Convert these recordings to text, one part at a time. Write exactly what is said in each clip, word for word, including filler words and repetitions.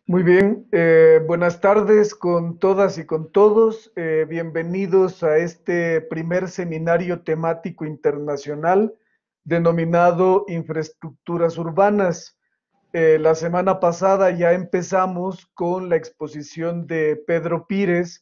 Muy bien, eh, buenas tardes con todas y con todos. Eh, bienvenidos a este primer seminario temático internacional denominado Infraestructuras Urbanas. Eh, la semana pasada ya empezamos con la exposición de Pedro Pires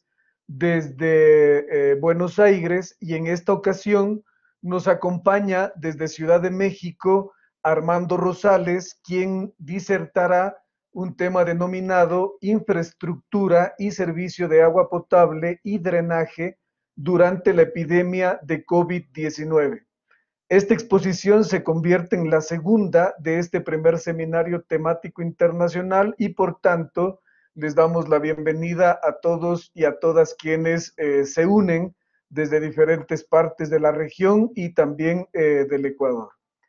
desde eh, Buenos Aires y en esta ocasión nos acompaña desde Ciudad de México Armando Rosales, quien disertará un tema denominado Infraestructura y Servicio de Agua Potable y Drenaje durante la epidemia de COVID diecinueve. Esta exposición se convierte en la segunda de este primer seminario temático internacional y por tanto les damos la bienvenida a todos y a todas quienes eh, se unen desde diferentes partes de la región y también eh, del Ecuador.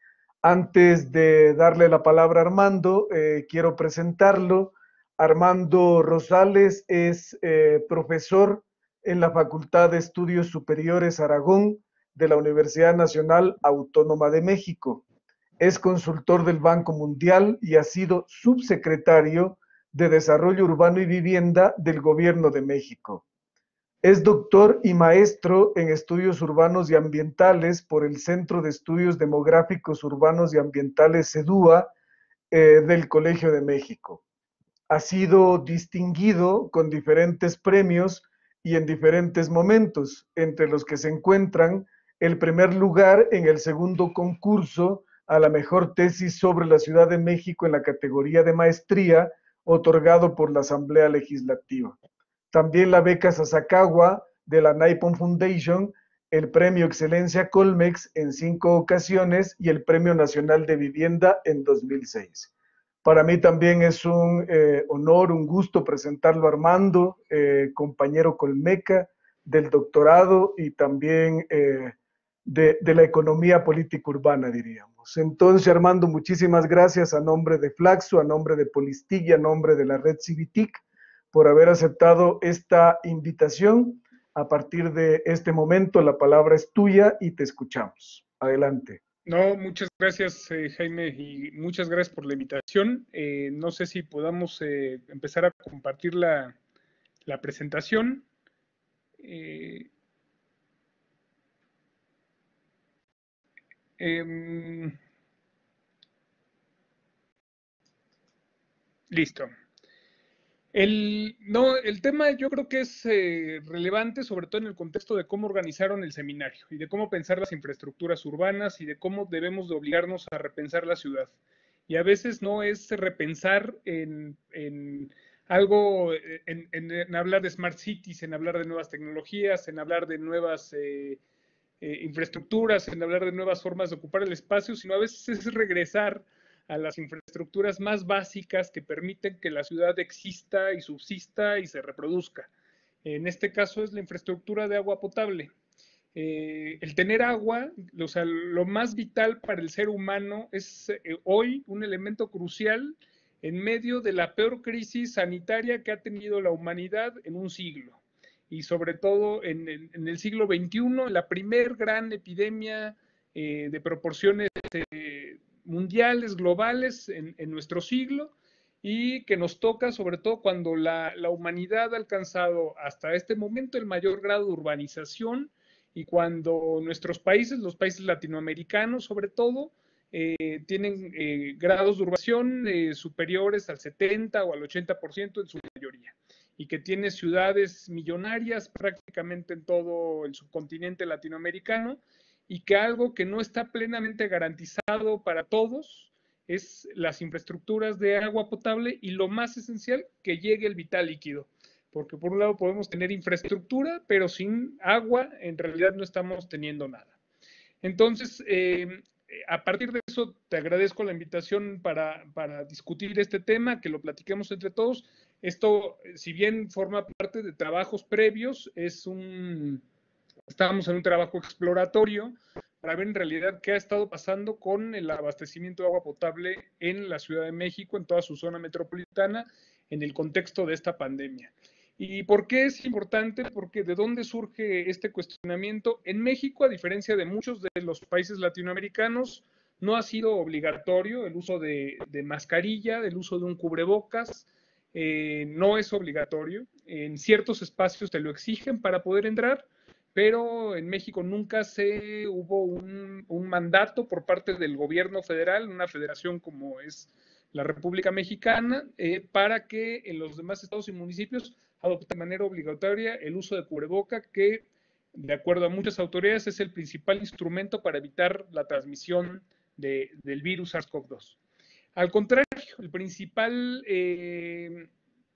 Antes de darle la palabra a Armando, eh, quiero presentarlo. Armando Rosales es eh, profesor en la Facultad de Estudios Superiores Aragón de la Universidad Nacional Autónoma de México. Es consultor del Banco Mundial y ha sido subsecretario de Desarrollo Urbano y Vivienda del Gobierno de México. Es doctor y maestro en estudios urbanos y ambientales por el Centro de Estudios Demográficos Urbanos y Ambientales CEDUA eh, del Colegio de México. Ha sido distinguido con diferentes premios y en diferentes momentos, entre los que se encuentran el primer lugar en el segundo concurso a la mejor tesis sobre la Ciudad de México en la categoría de maestría, otorgado por la Asamblea Legislativa. También la beca Sasakawa de la Nippon Foundation, el premio Excelencia Colmex en cinco ocasiones y el Premio Nacional de Vivienda en dos mil seis. Para mí también es un eh, honor, un gusto presentarlo a Armando, eh, compañero Colmeca del doctorado y también eh, de, de la economía política urbana, diríamos. Entonces, Armando, muchísimas gracias a nombre de Flaxo, a nombre de Polistig y a nombre de la red Civitic por haber aceptado esta invitación. A partir de este momento, la palabra es tuya y te escuchamos. Adelante. No, muchas gracias, eh, Jaime, y muchas gracias por la invitación. Eh, no sé si podamos eh, empezar a compartir la, la presentación. Eh, eh, listo. El, no, el tema yo creo que es eh, relevante, sobre todo en el contexto de cómo organizaron el seminario y de cómo pensar las infraestructuras urbanas y de cómo debemos de obligarnos a repensar la ciudad. Y a veces no es repensar en, en algo, en, en, en, hablar de smart cities, en hablar de nuevas tecnologías, en hablar de nuevas eh, eh, infraestructuras, en hablar de nuevas formas de ocupar el espacio, sino a veces es regresar a las infraestructuras más básicas que permiten que la ciudad exista y subsista y se reproduzca. En este caso es la infraestructura de agua potable. Eh, el tener agua, o sea, lo más vital para el ser humano es eh, hoy un elemento crucial en medio de la peor crisis sanitaria que ha tenido la humanidad en un siglo. Y sobre todo en el, en el siglo veintiuno, la primer gran epidemia eh, de proporciones eh, mundiales, globales en, en, nuestro siglo, y que nos toca sobre todo cuando la, la humanidad ha alcanzado hasta este momento el mayor grado de urbanización y cuando nuestros países, los países latinoamericanos sobre todo, eh, tienen eh, grados de urbanización eh, superiores al setenta o al ochenta por ciento en su mayoría y que tiene ciudades millonarias prácticamente en todo el subcontinente latinoamericano y que algo que no está plenamente garantizado para todos es las infraestructuras de agua potable y lo más esencial, que llegue el vital líquido. Porque por un lado podemos tener infraestructura, pero sin agua en realidad no estamos teniendo nada. Entonces, eh, a partir de eso, te agradezco la invitación para, para discutir este tema, que lo platiquemos entre todos. Esto, si bien forma parte de trabajos previos, es un, estábamos en un trabajo exploratorio para ver en realidad qué ha estado pasando con el abastecimiento de agua potable en la Ciudad de México, en toda su zona metropolitana, en el contexto de esta pandemia. ¿Y por qué es importante? Porque ¿de dónde surge este cuestionamiento? En México, a diferencia de muchos de los países latinoamericanos, no ha sido obligatorio el uso de, de mascarilla, el uso de un cubrebocas. eh, no es obligatorio. En ciertos espacios te lo exigen para poder entrar, pero en México nunca se hubo un, un mandato por parte del gobierno federal, una federación como es la República Mexicana, eh, para que en los demás estados y municipios adopten de manera obligatoria el uso de cubreboca, que de acuerdo a muchas autoridades es el principal instrumento para evitar la transmisión de, del virus SARS CoV dos. Al contrario, el principal, eh,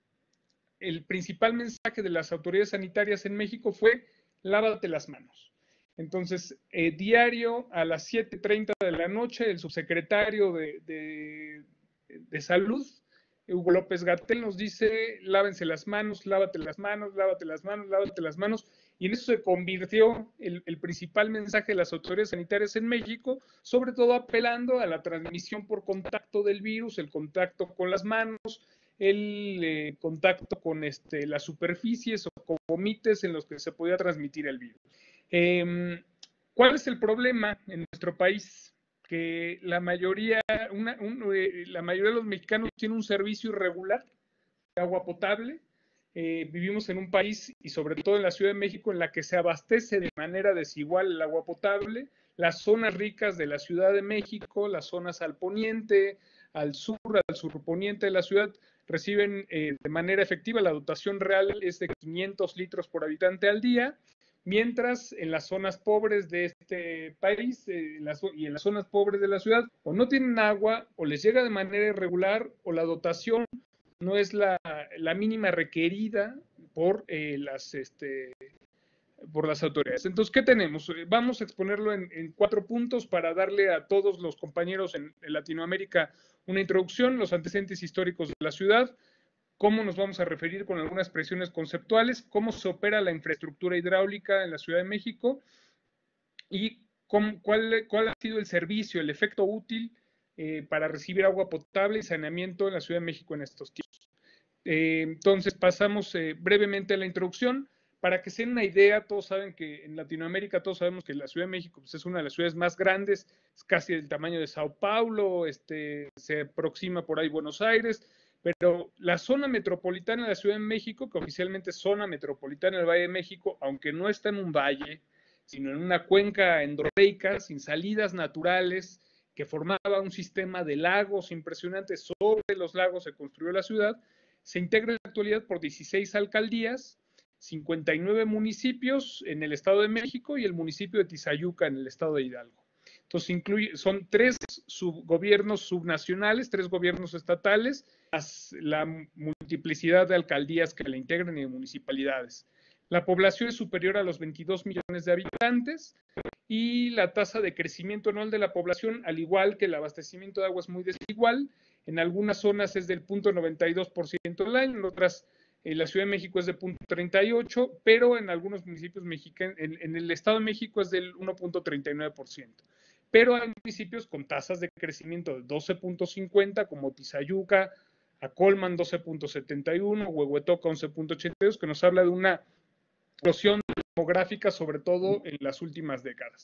el principal mensaje de las autoridades sanitarias en México fue: lávate las manos. Entonces, eh, diario a las siete treinta de la noche, el subsecretario de, de, de Salud, Hugo López-Gatell, nos dice: lávense las manos, lávate las manos, lávate las manos, lávate las manos. Y en eso se convirtió el, el principal mensaje de las autoridades sanitarias en México, sobre todo apelando a la transmisión por contacto del virus, el contacto con las manos, el eh, contacto con este, las superficies o con vomites en los que se podía transmitir el virus. Eh, ¿Cuál es el problema en nuestro país? Que la mayoría, una, un, eh, la mayoría de los mexicanos tiene un servicio irregular de agua potable. Eh, vivimos en un país, y sobre todo en la Ciudad de México, en la que se abastece de manera desigual el agua potable. Las zonas ricas de la Ciudad de México, las zonas al poniente, al sur, al surponiente de la ciudad, reciben eh, de manera efectiva, la dotación real es de quinientos litros por habitante al día, mientras en las zonas pobres de este país eh, en las, y en las zonas pobres de la ciudad o no tienen agua, o les llega de manera irregular, o la dotación no es la, la mínima requerida por eh, las este, por las autoridades. Entonces, ¿qué tenemos? Vamos a exponerlo en, en cuatro puntos para darle a todos los compañeros en, en Latinoamérica una introducción: los antecedentes históricos de la ciudad, cómo nos vamos a referir con algunas expresiones conceptuales, cómo se opera la infraestructura hidráulica en la Ciudad de México y cómo, cuál, cuál ha sido el servicio, el efecto útil eh, para recibir agua potable y saneamiento en la Ciudad de México en estos tiempos. Eh, entonces pasamos eh, brevemente a la introducción. Para que se den una idea, todos saben que en Latinoamérica, todos sabemos que la Ciudad de México pues, es una de las ciudades más grandes, es casi del tamaño de Sao Paulo, este, se aproxima por ahí Buenos Aires, pero la zona metropolitana de la Ciudad de México, que oficialmente es zona metropolitana del Valle de México, aunque no está en un valle, sino en una cuenca endorreica, sin salidas naturales, que formaba un sistema de lagos impresionantes. Sobre los lagos se construyó la ciudad. Se integra en la actualidad por dieciséis alcaldías, cincuenta y nueve municipios en el Estado de México y el municipio de Tizayuca en el Estado de Hidalgo. Entonces, incluye, son tres subgobiernos subnacionales, tres gobiernos estatales, más la multiplicidad de alcaldías que la integran y de municipalidades. La población es superior a los veintidós millones de habitantes y la tasa de crecimiento anual de la población, al igual que el abastecimiento de agua, es muy desigual. En algunas zonas es del cero punto noventa y dos por ciento del año, en otras, en la Ciudad de México es de cero punto treinta y ocho, pero en algunos municipios mexicanos, en, en el Estado de México es del uno punto treinta y nueve por ciento. Pero hay municipios con tasas de crecimiento de doce punto cincuenta, como Tizayuca, Acolman doce punto setenta y uno, Huehuetoca once punto ochenta y dos, que nos habla de una explosión demográfica, sobre todo en las últimas décadas.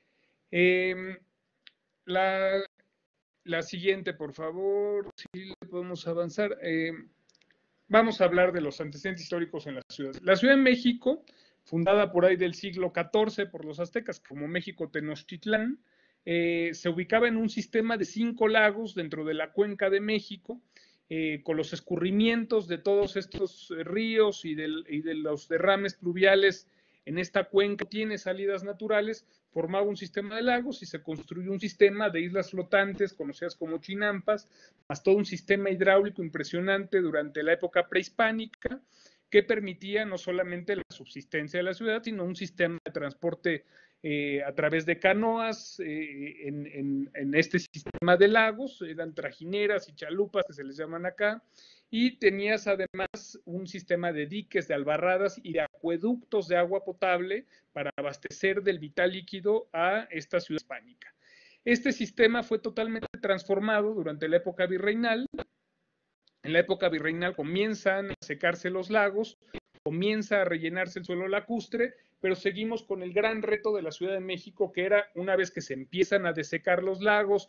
Eh, la, la siguiente, por favor, si podemos avanzar. Eh, vamos a hablar de los antecedentes históricos en la ciudad. La Ciudad de México, fundada por ahí del siglo catorce por los aztecas, como México Tenochtitlán, eh, se ubicaba en un sistema de cinco lagos dentro de la cuenca de México, eh, con los escurrimientos de todos estos ríos y, del, y de los derrames pluviales en esta cuenca tiene salidas naturales, formaba un sistema de lagos y se construyó un sistema de islas flotantes conocidas como chinampas, más todo un sistema hidráulico impresionante durante la época prehispánica, que permitía no solamente la subsistencia de la ciudad, sino un sistema de transporte eh, a través de canoas eh, en, en, en este sistema de lagos. Eran trajineras y chalupas, que se les llaman acá, y tenías además un sistema de diques, de albarradas y de acueductos de agua potable para abastecer del vital líquido a esta ciudad hispánica. Este sistema fue totalmente transformado durante la época virreinal. En la época virreinal comienzan a secarse los lagos, comienza a rellenarse el suelo lacustre, pero seguimos con el gran reto de la Ciudad de México, que era, una vez que se empiezan a desecar los lagos,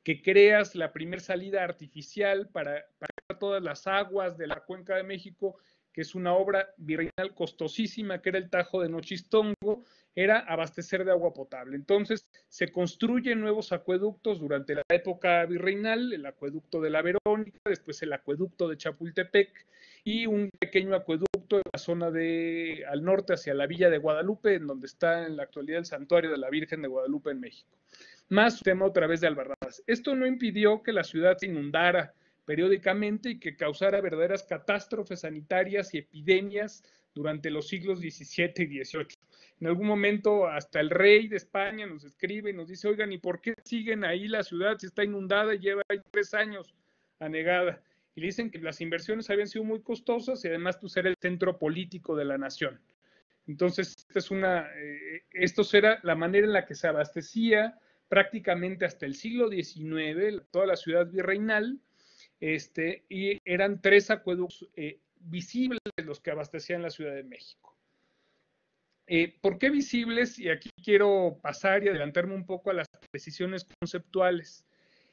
que creas la primer salida artificial para, para todas las aguas de la Cuenca de México, que es una obra virreinal costosísima, que era el Tajo de Nochistongo, era abastecer de agua potable. Entonces se construyen nuevos acueductos durante la época virreinal, el acueducto de la Verónica, después el acueducto de Chapultepec y un pequeño acueducto en la zona de al norte hacia la Villa de Guadalupe, en donde está en la actualidad el santuario de la Virgen de Guadalupe en México. Más un tema otra vez de Albarradas. Esto no impidió que la ciudad se inundara periódicamente y que causara verdaderas catástrofes sanitarias y epidemias durante los siglos diecisiete y dieciocho. En algún momento hasta el rey de España nos escribe y nos dice, oigan, ¿y por qué siguen ahí la ciudad si está inundada y lleva ahí tres años anegada? Y le dicen que las inversiones habían sido muy costosas y además pues era el centro político de la nación. Entonces, esta es una, eh, esto era la manera en la que se abastecía prácticamente hasta el siglo diecinueve, toda la ciudad virreinal, este, y eran tres acueductos eh, visibles los que abastecían la Ciudad de México. Eh, ¿Por qué visibles? Y aquí quiero pasar y adelantarme un poco a las precisiones conceptuales.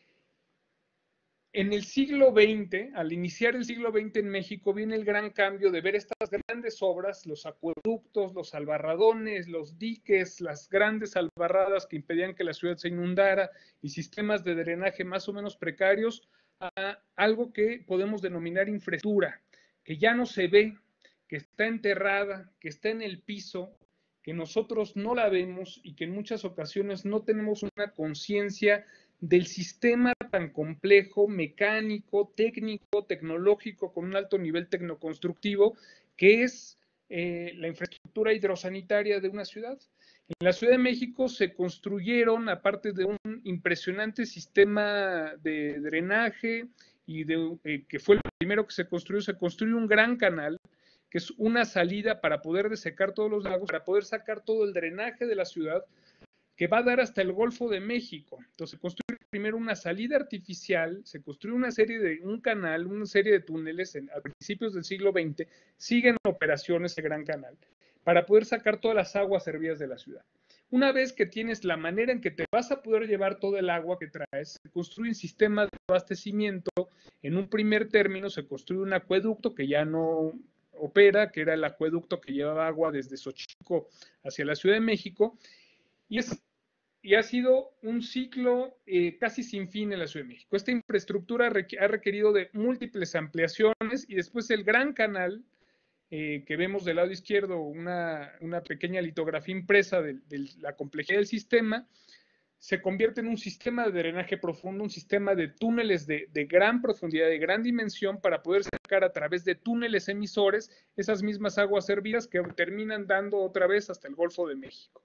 En el siglo veinte, al iniciar el siglo veinte en México, viene el gran cambio de ver estas grandes obras, los acueductos, los albarradones, los diques, las grandes albarradas que impedían que la ciudad se inundara y sistemas de drenaje más o menos precarios, a algo que podemos denominar infraestructura, que ya no se ve, que está enterrada, que está en el piso, que nosotros no la vemos y que en muchas ocasiones no tenemos una conciencia del sistema tan complejo, mecánico, técnico, tecnológico, con un alto nivel tecnoconstructivo, que es eh, la infraestructura hidrosanitaria de una ciudad. En la Ciudad de México se construyeron, aparte de un impresionante sistema de drenaje, y de, eh, que fue el primero que se construyó, se construyó un gran canal, que es una salida para poder desecar todos los lagos, para poder sacar todo el drenaje de la ciudad, que va a dar hasta el Golfo de México. Entonces se construye primero una salida artificial, se construye una serie de, un canal, una serie de túneles en, a principios del siglo veinte, siguen operaciones ese gran canal, para poder sacar todas las aguas servidas de la ciudad. Una vez que tienes la manera en que te vas a poder llevar todo el agua que traes, se construyen sistemas de abastecimiento. En un primer término se construye un acueducto que ya no opera, que era el acueducto que llevaba agua desde Xochimilco hacia la Ciudad de México, y es y ha sido un ciclo eh, casi sin fin en la Ciudad de México. Esta infraestructura ha requerido de múltiples ampliaciones y después el gran canal, eh, que vemos del lado izquierdo, una, una pequeña litografía impresa de, de la complejidad del sistema, se convierte en un sistema de drenaje profundo, un sistema de túneles de, de gran profundidad, de gran dimensión, para poder sacar a través de túneles emisores esas mismas aguas servidas que terminan dando otra vez hasta el Golfo de México.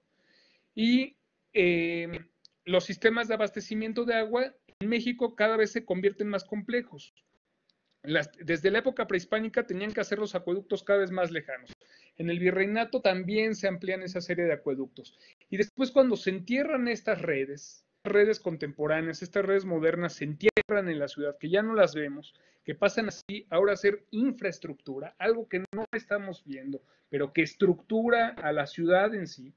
Y eh, los sistemas de abastecimiento de agua en México cada vez se convierten más complejos. Las, desde la época prehispánica tenían que hacer los acueductos cada vez más lejanos. En el virreinato también se amplían esa serie de acueductos. Y después, cuando se entierran estas redes, redes contemporáneas, estas redes modernas se entierran en la ciudad, que ya no las vemos, que pasan así ahora a ser infraestructura, algo que no estamos viendo, pero que estructura a la ciudad en sí.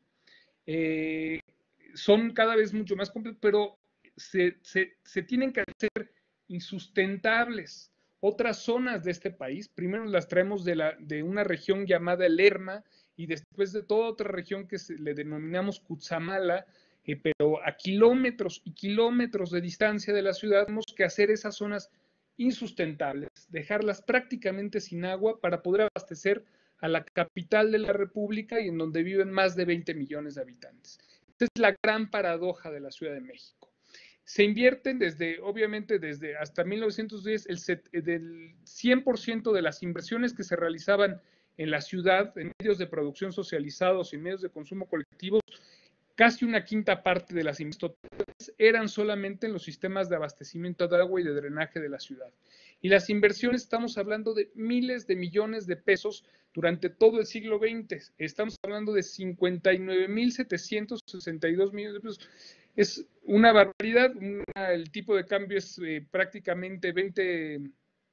Eh, son cada vez mucho más complejos, pero se, se, se tienen que hacer insustentables. Otras zonas de este país, primero las traemos de, la, de una región llamada Lerma y después de toda otra región que se, le denominamos Cutzamala, eh, pero a kilómetros y kilómetros de distancia de la ciudad tenemos que hacer esas zonas insustentables, dejarlas prácticamente sin agua para poder abastecer a la capital de la República y en donde viven más de veinte millones de habitantes. Esta es la gran paradoja de la Ciudad de México. Se invierten desde, obviamente, desde hasta mil novecientos diez, el del cien por ciento de las inversiones que se realizaban en la ciudad, en medios de producción socializados y medios de consumo colectivos, casi una quinta parte de las inversiones eran solamente en los sistemas de abastecimiento de agua y de drenaje de la ciudad. Y las inversiones, estamos hablando de miles de millones de pesos durante todo el siglo veinte. Estamos hablando de cincuenta y nueve mil setecientos sesenta y dos millones de pesos. Es una barbaridad. Una, el tipo de cambio es eh, prácticamente veinte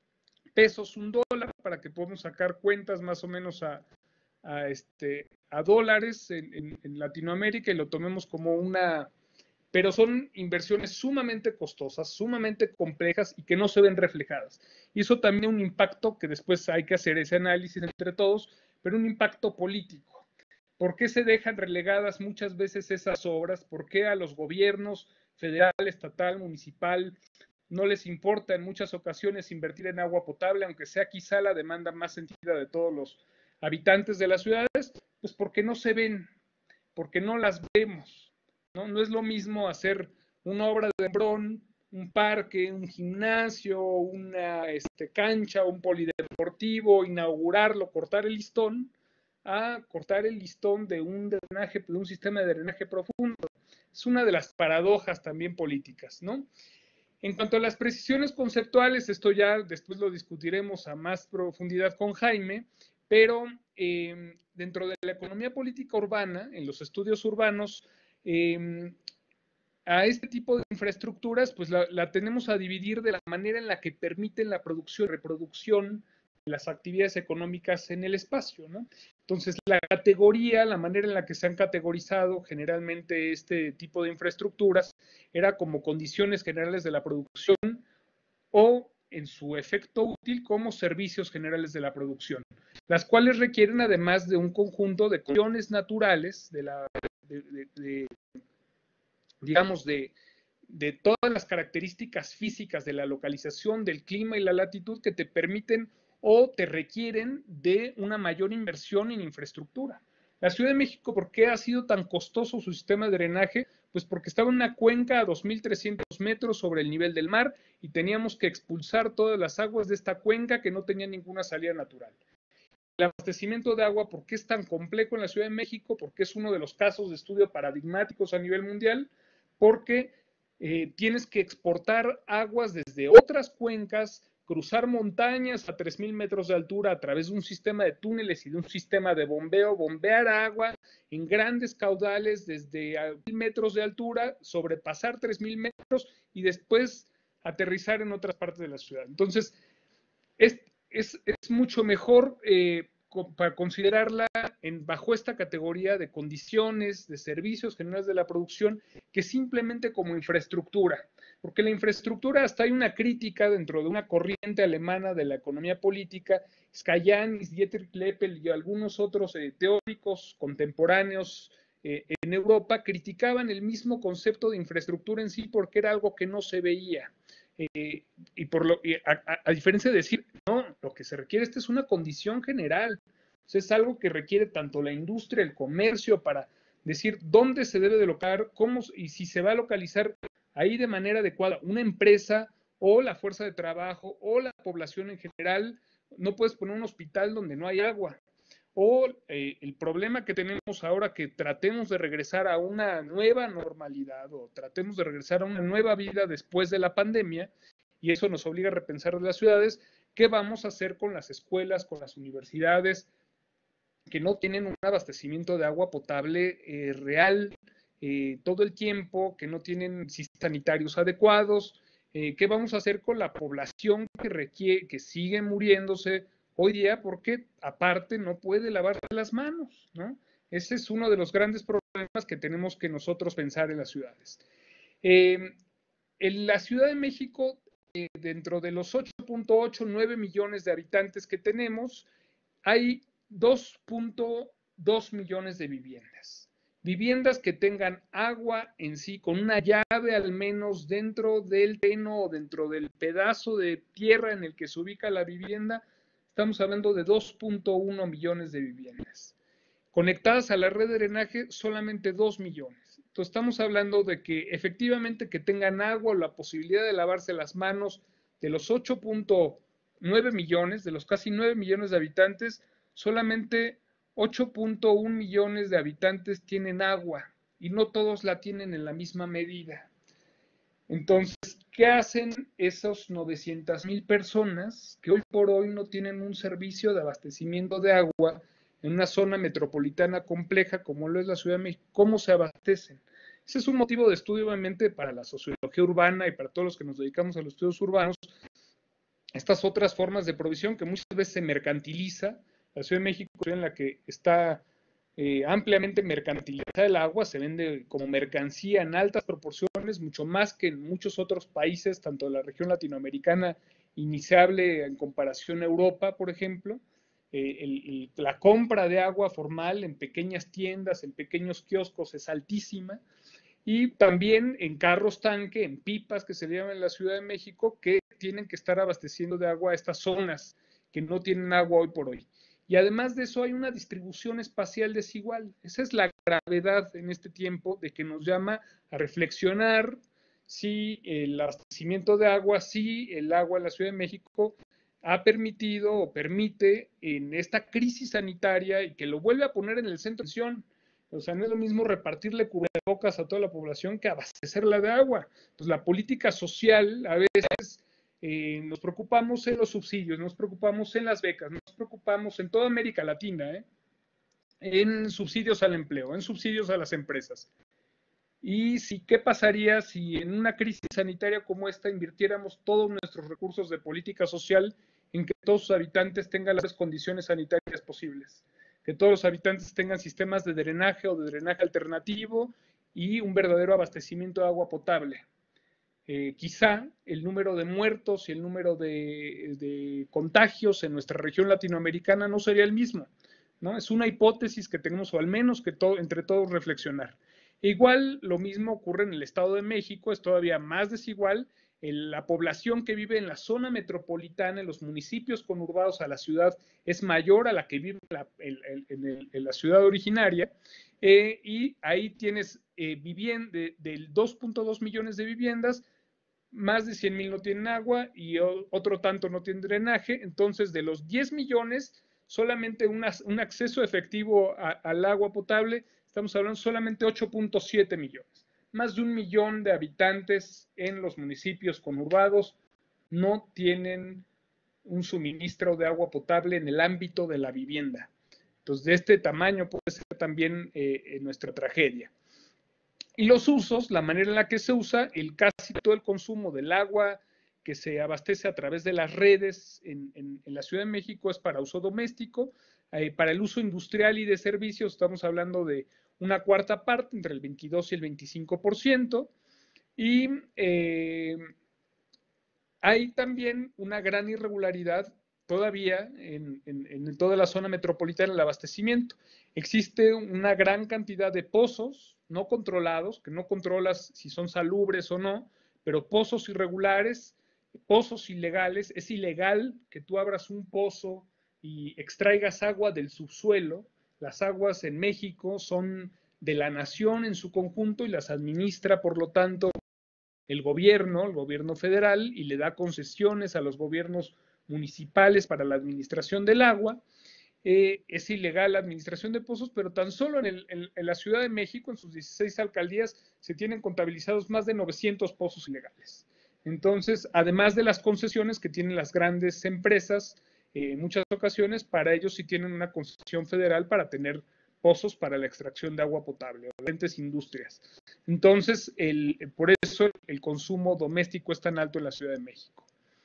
pesos, un dólar, para que podamos sacar cuentas más o menos a, a, este, a dólares en, en, en Latinoamérica y lo tomemos como una, pero son inversiones sumamente costosas, sumamente complejas y que no se ven reflejadas. Y eso también es un impacto que después hay que hacer ese análisis entre todos, pero un impacto político. ¿Por qué se dejan relegadas muchas veces esas obras? ¿Por qué a los gobiernos federal, estatal, municipal no les importa en muchas ocasiones invertir en agua potable, aunque sea quizá la demanda más sentida de todos los habitantes de las ciudades? Pues porque no se ven, porque no las vemos, ¿no? No es lo mismo hacer una obra de Embrón, un parque, un gimnasio, una este, cancha, un polideportivo, inaugurarlo, cortar el listón, a cortar el listón de un drenaje, de un sistema de drenaje profundo. Es una de las paradojas también políticas, ¿no? En cuanto a las precisiones conceptuales, esto ya después lo discutiremos a más profundidad con Jaime, pero eh, dentro de la economía política urbana, en los estudios urbanos, eh, a este tipo de infraestructuras, pues la, la, tenemos a dividir de la manera en la que permiten la producción y reproducción de las actividades económicas en el espacio, ¿no? Entonces, la categoría, la manera en la que se han categorizado generalmente este tipo de infraestructuras, era como condiciones generales de la producción o, en su efecto útil, como servicios generales de la producción, las cuales requieren además de un conjunto de condiciones naturales de la, de, de, de digamos, de, de todas las características físicas de la localización, del clima y la latitud que te permiten o te requieren de una mayor inversión en infraestructura. La Ciudad de México, ¿por qué ha sido tan costoso su sistema de drenaje? Pues porque estaba en una cuenca a dos mil trescientos metros sobre el nivel del mar y teníamos que expulsar todas las aguas de esta cuenca que no tenía ninguna salida natural. El abastecimiento de agua, ¿por qué es tan complejo en la Ciudad de México? Porque es uno de los casos de estudio paradigmáticos a nivel mundial, porque eh, tienes que exportar aguas desde otras cuencas, cruzar montañas a tres mil metros de altura a través de un sistema de túneles y de un sistema de bombeo, bombear agua en grandes caudales desde a mil metros de altura, sobrepasar tres mil metros y después aterrizar en otras partes de la ciudad. Entonces, es, es, es mucho mejor eh, para considerarla en, bajo esta categoría de condiciones, de servicios generales de la producción, que simplemente como infraestructura. Porque la infraestructura, hasta hay una crítica dentro de una corriente alemana de la economía política, Skayanis, Dietrich Leppel y algunos otros eh, teóricos contemporáneos eh, en Europa criticaban el mismo concepto de infraestructura en sí porque era algo que no se veía. Eh, y por lo, y a, a, a, diferencia de decir, no, lo que se requiere, esta es una condición general, o sea, es algo que requiere tanto la industria, el comercio, para decir dónde se debe de localizar, cómo, y si se va a localizar ahí de manera adecuada una empresa o la fuerza de trabajo o la población en general. No puedes poner un hospital donde no hay agua. O eh, el problema que tenemos ahora, que tratemos de regresar a una nueva normalidad o tratemos de regresar a una nueva vida después de la pandemia, y eso nos obliga a repensar las ciudades, ¿qué vamos a hacer con las escuelas, con las universidades que no tienen un abastecimiento de agua potable eh, real eh, todo el tiempo, que no tienen sistemas sanitarios adecuados? Eh, ¿Qué vamos a hacer con la población que, requiere, que sigue muriéndose hoy día porque aparte no puede lavarse las manos, ¿no? Ese es uno de los grandes problemas que tenemos que nosotros pensar en las ciudades. Eh, en la Ciudad de México, eh, dentro de los ocho punto ocho, nueve millones de habitantes que tenemos, hay dos punto dos millones de viviendas. Viviendas que tengan agua en sí, con una llave al menos dentro del terreno o dentro del pedazo de tierra en el que se ubica la vivienda. Estamos hablando de dos punto uno millones de viviendas. Conectadas a la red de drenaje, solamente dos millones. Entonces estamos hablando de que efectivamente que tengan agua o la posibilidad de lavarse las manos de los ocho punto nueve millones, de los casi nueve millones de habitantes, solamente ocho punto uno millones de habitantes tienen agua y no todos la tienen en la misma medida. Entonces, ¿qué hacen esos novecientas mil personas que hoy por hoy no tienen un servicio de abastecimiento de agua en una zona metropolitana compleja como lo es la Ciudad de México? ¿Cómo se abastecen? Ese es un motivo de estudio, obviamente, para la sociología urbana y para todos los que nos dedicamos a los estudios urbanos. Estas otras formas de provisión que muchas veces se mercantiliza. La Ciudad de México es en la que está eh, ampliamente mercantilizada el agua, se vende como mercancía en altas proporciones, mucho más que en muchos otros países, tanto de la región latinoamericana, iniciable en comparación a Europa, por ejemplo. Eh, el, el, la compra de agua formal en pequeñas tiendas, en pequeños kioscos, es altísima. Y también en carros tanque, en pipas que se llaman en la Ciudad de México, que tienen que estar abasteciendo de agua a estas zonas que no tienen agua hoy por hoy. Y además de eso hay una distribución espacial desigual. Esa es la gravedad en este tiempo de que nos llama a reflexionar si el abastecimiento de agua, si el agua en la Ciudad de México ha permitido o permite en esta crisis sanitaria y que lo vuelve a poner en el centro de atención. O sea, no es lo mismo repartirle cubrebocas a toda la población que abastecerla de agua. Entonces, la política social a veces eh, nos preocupamos en los subsidios, nos preocupamos en las becas, nos preocupamos en toda América Latina, ¿eh? En subsidios al empleo, en subsidios a las empresas. Y si, ¿qué pasaría si en una crisis sanitaria como esta invirtiéramos todos nuestros recursos de política social en que todos sus habitantes tengan las condiciones sanitarias posibles? Que todos los habitantes tengan sistemas de drenaje o de drenaje alternativo y un verdadero abastecimiento de agua potable. Eh, quizá el número de muertos y el número de, de contagios en nuestra región latinoamericana no sería el mismo, ¿no? Es una hipótesis que tenemos, o al menos que to entre todos reflexionar. E igual lo mismo ocurre en el Estado de México, es todavía más desigual. El, la población que vive en la zona metropolitana, en los municipios conurbados a la ciudad, es mayor a la que vive la, el, el, en, el, en la ciudad originaria, eh, y ahí tienes eh, vivienda, de, del dos punto dos millones de viviendas, más de cien mil no tienen agua y otro tanto no tienen drenaje. Entonces, de los diez millones, solamente una, un acceso efectivo a, al agua potable, estamos hablando solamente ocho punto siete millones. Más de un millón de habitantes en los municipios conurbados no tienen un suministro de agua potable en el ámbito de la vivienda. Entonces, de este tamaño puede ser también eh, nuestra tragedia. Y los usos, la manera en la que se usa, el casi todo el consumo del agua que se abastece a través de las redes en, en, en la Ciudad de México es para uso doméstico. Eh, para el uso industrial y de servicios estamos hablando de una cuarta parte, entre el veintidós y el veinticinco por ciento. Y eh, hay también una gran irregularidad todavía en, en, en toda la zona metropolitana del abastecimiento. Existe una gran cantidad de pozos no controlados, que no controlas si son salubres o no, pero pozos irregulares, pozos ilegales. Es ilegal que tú abras un pozo y extraigas agua del subsuelo. Las aguas en México son de la nación en su conjunto y las administra, por lo tanto, el gobierno, el gobierno federal, y le da concesiones a los gobiernos municipales para la administración del agua. Eh, es ilegal la administración de pozos, pero tan solo en, el, en, en la Ciudad de México, en sus dieciséis alcaldías, se tienen contabilizados más de novecientos pozos ilegales. Entonces, además de las concesiones que tienen las grandes empresas, eh, en muchas ocasiones, para ellos sí tienen una concesión federal para tener pozos para la extracción de agua potable, diferentes industrias. Entonces, el, por eso el consumo doméstico es tan alto en la Ciudad de México.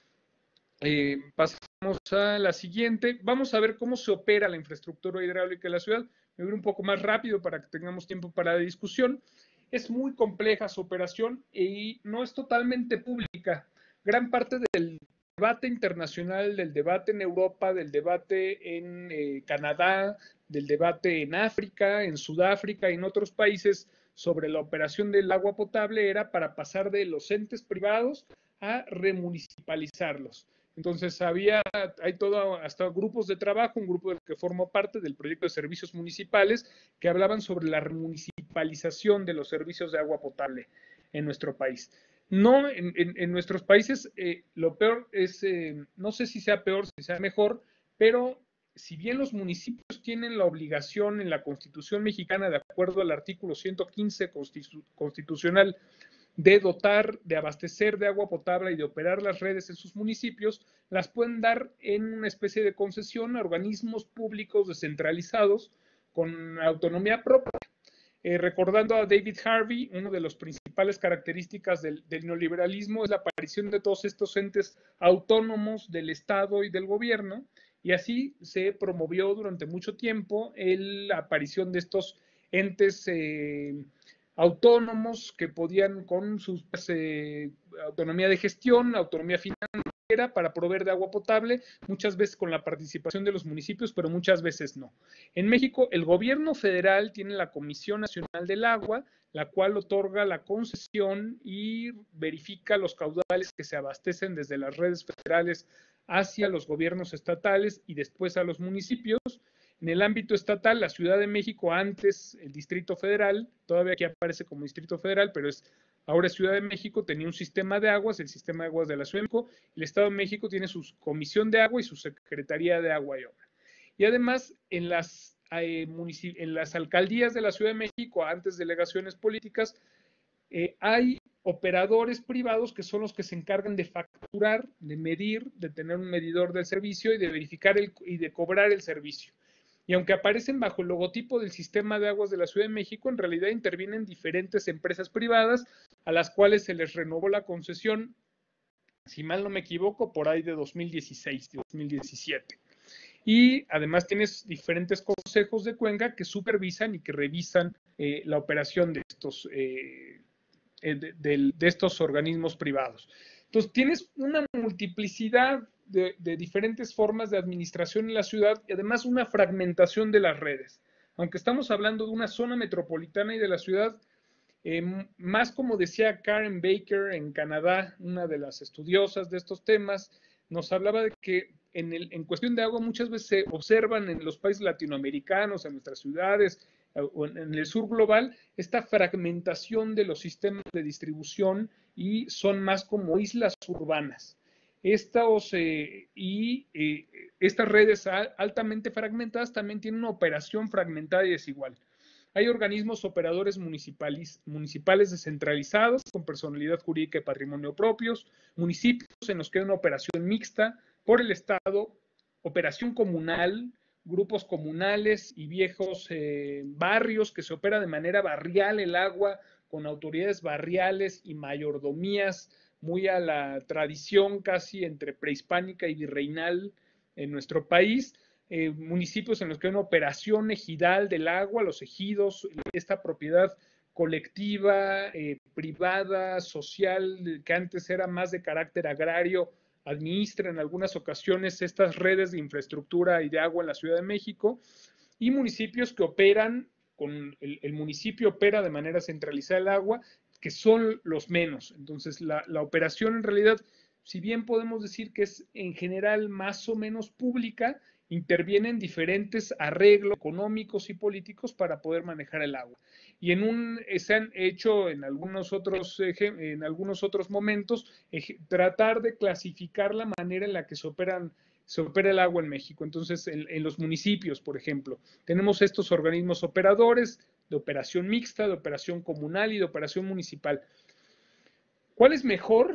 Eh, pasamos a la siguiente. Vamos a ver cómo se opera la infraestructura hidráulica de la ciudad. Me voy un poco más rápido para que tengamos tiempo para la discusión. Es muy compleja su operación y no es totalmente pública. Gran parte del debate internacional, del debate en Europa, del debate en eh, Canadá, del debate en África, en Sudáfrica y en otros países sobre la operación del agua potable era para pasar de los entes privados a remunicipalizarlos. Entonces había, hay todo, hasta grupos de trabajo, un grupo del que formo parte del proyecto de servicios municipales que hablaban sobre la remunicipalización de los servicios de agua potable en nuestro país. No, en, en, en nuestros países eh, lo peor es, eh, no sé si sea peor, si sea mejor, pero si bien los municipios tienen la obligación en la Constitución mexicana, de acuerdo al artículo ciento quince constitu constitucional, de dotar, de abastecer de agua potable y de operar las redes en sus municipios, las pueden dar en una especie de concesión a organismos públicos descentralizados con autonomía propia. Eh, recordando a David Harvey, una de las principales características del, del neoliberalismo es la aparición de todos estos entes autónomos del Estado y del gobierno, Y así se promovió durante mucho tiempo el, la aparición de estos entes eh, autónomos que podían con su eh, autonomía de gestión, autonomía financiera para proveer de agua potable, muchas veces con la participación de los municipios, pero muchas veces no. En México, el gobierno federal tiene la Comisión Nacional del Agua, la cual otorga la concesión y verifica los caudales que se abastecen desde las redes federales hacia los gobiernos estatales y después a los municipios. En el ámbito estatal, la Ciudad de México, antes el Distrito Federal, todavía aquí aparece como Distrito Federal, pero es ahora es Ciudad de México, tenía un sistema de aguas, el sistema de aguas de la Ciudad de México. El Estado de México tiene su Comisión de Agua y su Secretaría de Agua y Obra. Y además, en las, eh, en las alcaldías de la Ciudad de México, antes delegaciones políticas, eh, hay operadores privados que son los que se encargan de facturar, de medir, de tener un medidor del servicio y de verificar el, y de cobrar el servicio. Y aunque aparecen bajo el logotipo del Sistema de Aguas de la Ciudad de México, en realidad intervienen diferentes empresas privadas a las cuales se les renovó la concesión, si mal no me equivoco, por ahí de dos mil dieciséis, dos mil diecisiete. Y además tienes diferentes consejos de cuenca que supervisan y que revisan eh, la operación de estos, eh, de, de, de estos organismos privados. Entonces tienes una multiplicidad de, de diferentes formas de administración en la ciudad y además una fragmentación de las redes. Aunque estamos hablando de una zona metropolitana y de la ciudad, eh, más como decía Karen Baker en Canadá, una de las estudiosas de estos temas, nos hablaba de que en, el, en cuestión de agua muchas veces se observan en los países latinoamericanos, en nuestras ciudades, o en el sur global, esta fragmentación de los sistemas de distribución y son más como islas urbanas. Estos, eh, y eh, estas redes altamente fragmentadas también tienen una operación fragmentada y desigual. Hay organismos operadores municipales, municipales descentralizados con personalidad jurídica y patrimonio propios, municipios en los que hay una operación mixta por el Estado, operación comunal, grupos comunales y viejos eh, barrios que se opera de manera barrial el agua con autoridades barriales y mayordomías muy a la tradición casi entre prehispánica y virreinal en nuestro país. Eh, municipios en los que hay una operación ejidal del agua, los ejidos, esta propiedad colectiva, eh, privada, social, que antes era más de carácter agrario, administra en algunas ocasiones estas redes de infraestructura y de agua en la Ciudad de México, y municipios que operan, con el, el municipio opera de manera centralizada el agua, que son los menos. Entonces, la, la operación en realidad, si bien podemos decir que es en general más o menos pública, intervienen diferentes arreglos económicos y políticos para poder manejar el agua. Y en un, se han hecho en algunos otros, en algunos otros momentos, tratar de clasificar la manera en la que se operan se opera el agua en México. Entonces, en, en los municipios, por ejemplo, tenemos estos organismos operadores de operación mixta, de operación comunal y de operación municipal. ¿Cuál es mejor?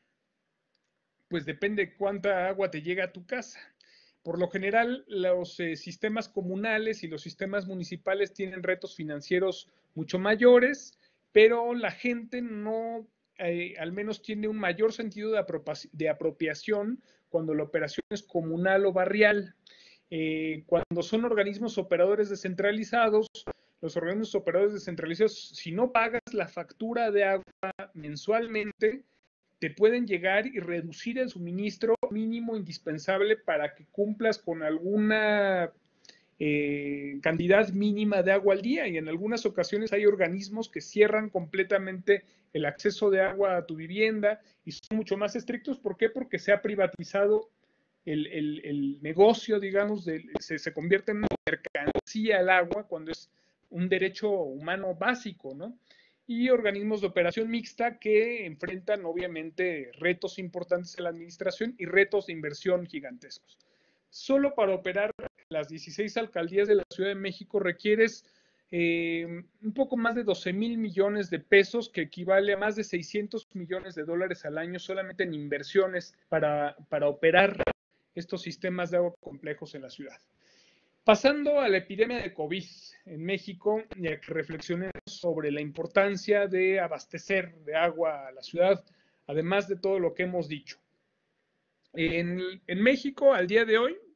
Pues depende de cuánta agua te llega a tu casa. Por lo general, los eh, sistemas comunales y los sistemas municipales tienen retos financieros mucho mayores, pero la gente no, eh, al menos tiene un mayor sentido de, apropia de apropiación cuando la operación es comunal o barrial. Eh, cuando son organismos operadores descentralizados, los organismos operadores descentralizados, si no pagas la factura de agua mensualmente, te pueden llegar y reducir el suministro mínimo indispensable para que cumplas con alguna eh, cantidad mínima de agua al día, y en algunas ocasiones hay organismos que cierran completamente el acceso de agua a tu vivienda y son mucho más estrictos. ¿Por qué? Porque se ha privatizado el, el, el negocio, digamos, de, se, se convierte en una mercancía el agua cuando es un derecho humano básico, ¿no? Y organismos de operación mixta que enfrentan obviamente retos importantes en la administración y retos de inversión gigantescos. Solo para operar las dieciséis alcaldías de la Ciudad de México requieres eh, un poco más de doce mil millones de pesos, que equivale a más de seiscientos millones de dólares al año solamente en inversiones para, para operar estos sistemas de agua complejos en la ciudad. Pasando a la epidemia de COVID en México, ya que reflexionemos sobre la importancia de abastecer de agua a la ciudad, además de todo lo que hemos dicho. En, en México, al día de hoy,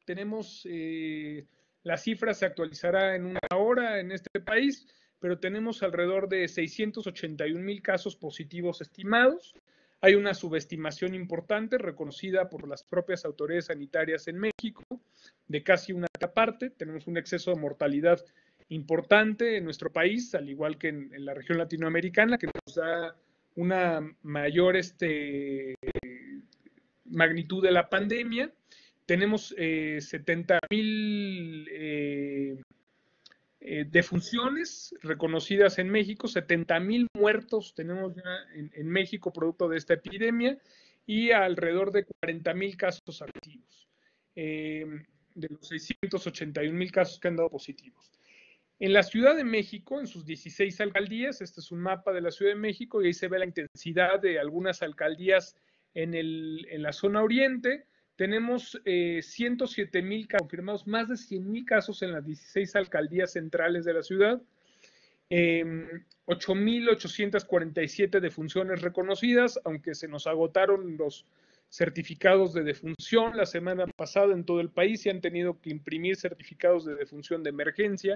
tenemos, eh, la cifra se actualizará en una hora en este país, pero tenemos alrededor de seiscientos ochenta y un mil casos positivos estimados. Hay una subestimación importante reconocida por las propias autoridades sanitarias en México de casi una parte. Tenemos un exceso de mortalidad importante en nuestro país, al igual que en, en la región latinoamericana, que nos da una mayor este, magnitud de la pandemia. Tenemos eh, setenta mil eh, eh, defunciones reconocidas en México, setenta mil muertos tenemos ya en, en México producto de esta epidemia y alrededor de cuarenta mil casos activos, eh, de los seiscientos ochenta y un mil casos que han dado positivos. En la Ciudad de México, en sus dieciséis alcaldías, este es un mapa de la Ciudad de México y ahí se ve la intensidad de algunas alcaldías en, el, en la zona oriente. Tenemos eh, ciento siete mil confirmados, más de cien mil casos en las dieciséis alcaldías centrales de la ciudad, eh, ocho mil ochocientas cuarenta y siete defunciones reconocidas, aunque se nos agotaron los certificados de defunción la semana pasada en todo el país, se han tenido que imprimir certificados de defunción de emergencia,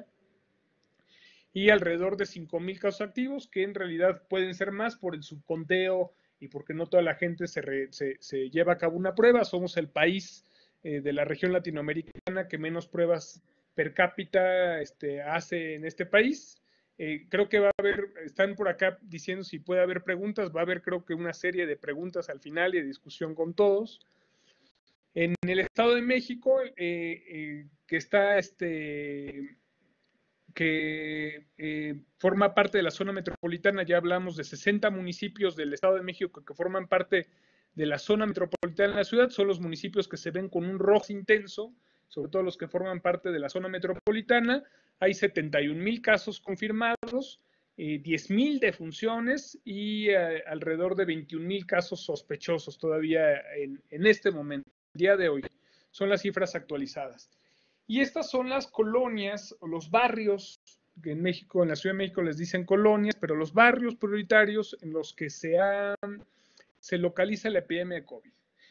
y alrededor de cinco mil casos activos, que en realidad pueden ser más por el subconteo y porque no toda la gente se, re, se, se lleva a cabo una prueba. Somos el país eh, de la región latinoamericana que menos pruebas per cápita este, hace en este país. Eh, creo que va a haber, están por acá diciendo si puede haber preguntas, va a haber creo que una serie de preguntas al final y de discusión con todos. En el Estado de México, eh, eh, que está este que eh, forma parte de la zona metropolitana, ya hablamos de sesenta municipios del Estado de México que forman parte de la zona metropolitana de la ciudad, son los municipios que se ven con un rojo intenso, sobre todo los que forman parte de la zona metropolitana. Hay setenta y un mil casos confirmados, eh, diez mil defunciones y eh, alrededor de veintiún mil casos sospechosos todavía en, en este momento, el día de hoy. Son las cifras actualizadas. Y estas son las colonias o los barrios, que en México, en la Ciudad de México les dicen colonias, pero los barrios prioritarios en los que se, ha, se localiza la epidemia de COVID.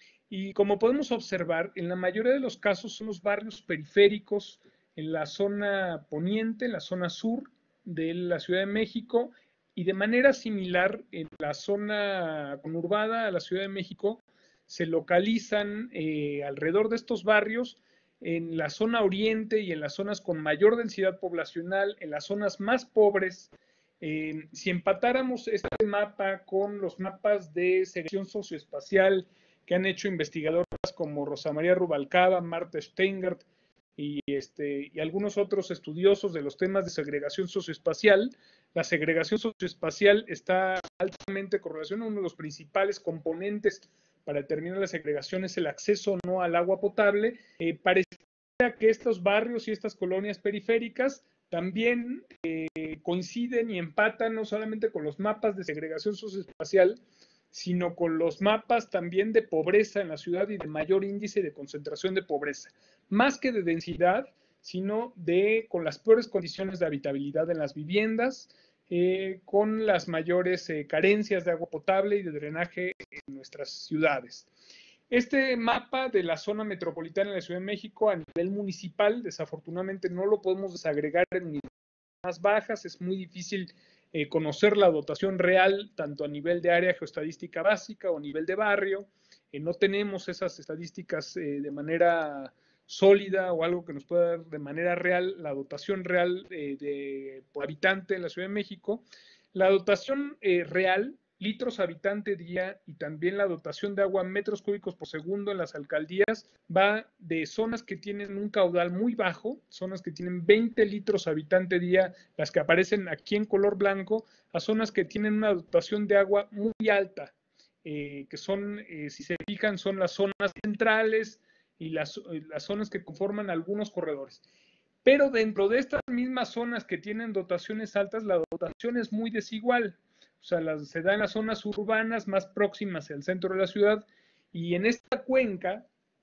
Y como podemos observar, en la mayoría de los casos son los barrios periféricos en la zona poniente, en la zona sur de la Ciudad de México, y de manera similar en la zona conurbada a la Ciudad de México se localizan eh, alrededor de estos barrios en la zona oriente y en las zonas con mayor densidad poblacional, en las zonas más pobres. Eh, si empatáramos este mapa con los mapas de segregación socioespacial que han hecho investigadoras como Rosa María Rubalcaba, Marta Steingart y, este, y algunos otros estudiosos de los temas de segregación socioespacial, la segregación socioespacial está altamente correlacionada. Uno de los principales componentes para determinar la segregación es el acceso o no al agua potable. Eh, pareciera que estos barrios y estas colonias periféricas también eh, coinciden y empatan no solamente con los mapas de segregación socioespacial, sino con los mapas también de pobreza en la ciudad y de mayor índice de concentración de pobreza, más que de densidad, sino de con las peores condiciones de habitabilidad en las viviendas, eh, con las mayores eh, carencias de agua potable y de drenaje en nuestras ciudades. Este mapa de la zona metropolitana de la Ciudad de México a nivel municipal, desafortunadamente no lo podemos desagregar en unidades más bajas, es muy difícil eh, conocer la dotación real, tanto a nivel de área geoestadística básica o a nivel de barrio. Eh, no tenemos esas estadísticas eh, de manera sólida o algo que nos pueda dar de manera real la dotación real eh, de, por habitante en la Ciudad de México. La dotación eh, real, litros habitante día, y también la dotación de agua metros cúbicos por segundo en las alcaldías va de zonas que tienen un caudal muy bajo, zonas que tienen veinte litros habitante día, las que aparecen aquí en color blanco, a zonas que tienen una dotación de agua muy alta, eh, que son, eh, si se fijan, son las zonas centrales y las, las zonas que conforman algunos corredores. Pero dentro de estas mismas zonas que tienen dotaciones altas, la dotación es muy desigual. O sea, las, se da en las zonas urbanas más próximas al centro de la ciudad, y en esta cuenca,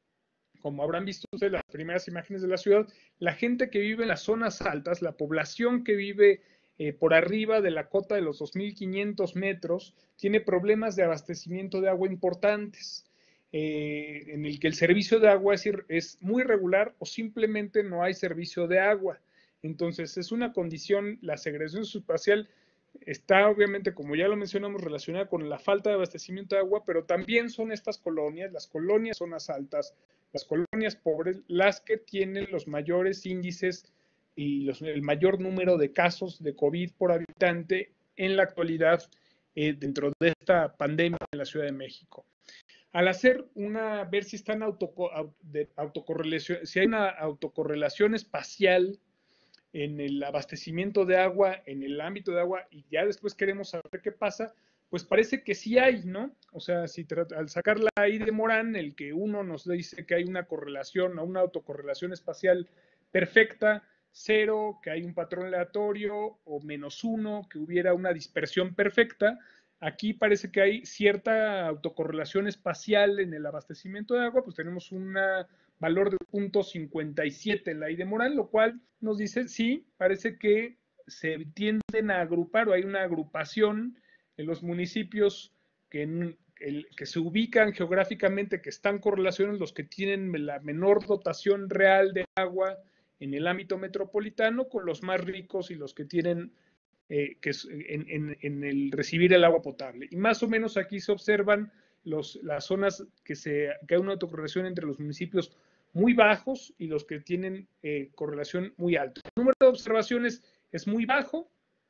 como habrán visto ustedes las primeras imágenes de la ciudad, la gente que vive en las zonas altas, la población que vive eh, por arriba de la cota de los dos mil quinientos metros, tiene problemas de abastecimiento de agua importantes. eh, en el que el servicio de agua es, es muy irregular o simplemente no hay servicio de agua. Entonces es una condición, la segregación espacial está obviamente, como ya lo mencionamos, relacionada con la falta de abastecimiento de agua, pero también son estas colonias, las colonias zonas altas, las colonias pobres, las que tienen los mayores índices y los, el mayor número de casos de COVID por habitante en la actualidad eh, dentro de esta pandemia en la Ciudad de México. Al hacer una, ver si están auto, de, autocorrelación, si hay una autocorrelación espacial en el abastecimiento de agua, en el ámbito de agua, y ya después queremos saber qué pasa, pues parece que sí hay, ¿no? O sea, si al sacar la I de Morán, el que uno nos dice que hay una correlación o una autocorrelación espacial perfecta, cero, que hay un patrón aleatorio, o menos uno, que hubiera una dispersión perfecta, aquí parece que hay cierta autocorrelación espacial en el abastecimiento de agua, pues tenemos un valor de punto cincuenta y siete en la I de Morán, lo cual nos dice, sí, parece que se tienden a agrupar o hay una agrupación en los municipios que, en, el, que se ubican geográficamente, que están correlacionados, los que tienen la menor dotación real de agua en el ámbito metropolitano, con los más ricos y los que tienen eh, que es en, en, en, el recibir el agua potable. Y más o menos aquí se observan los, las zonas que, se, que hay una autocorrelación entre los municipios muy bajos y los que tienen eh, correlación muy alta. El número de observaciones es muy bajo,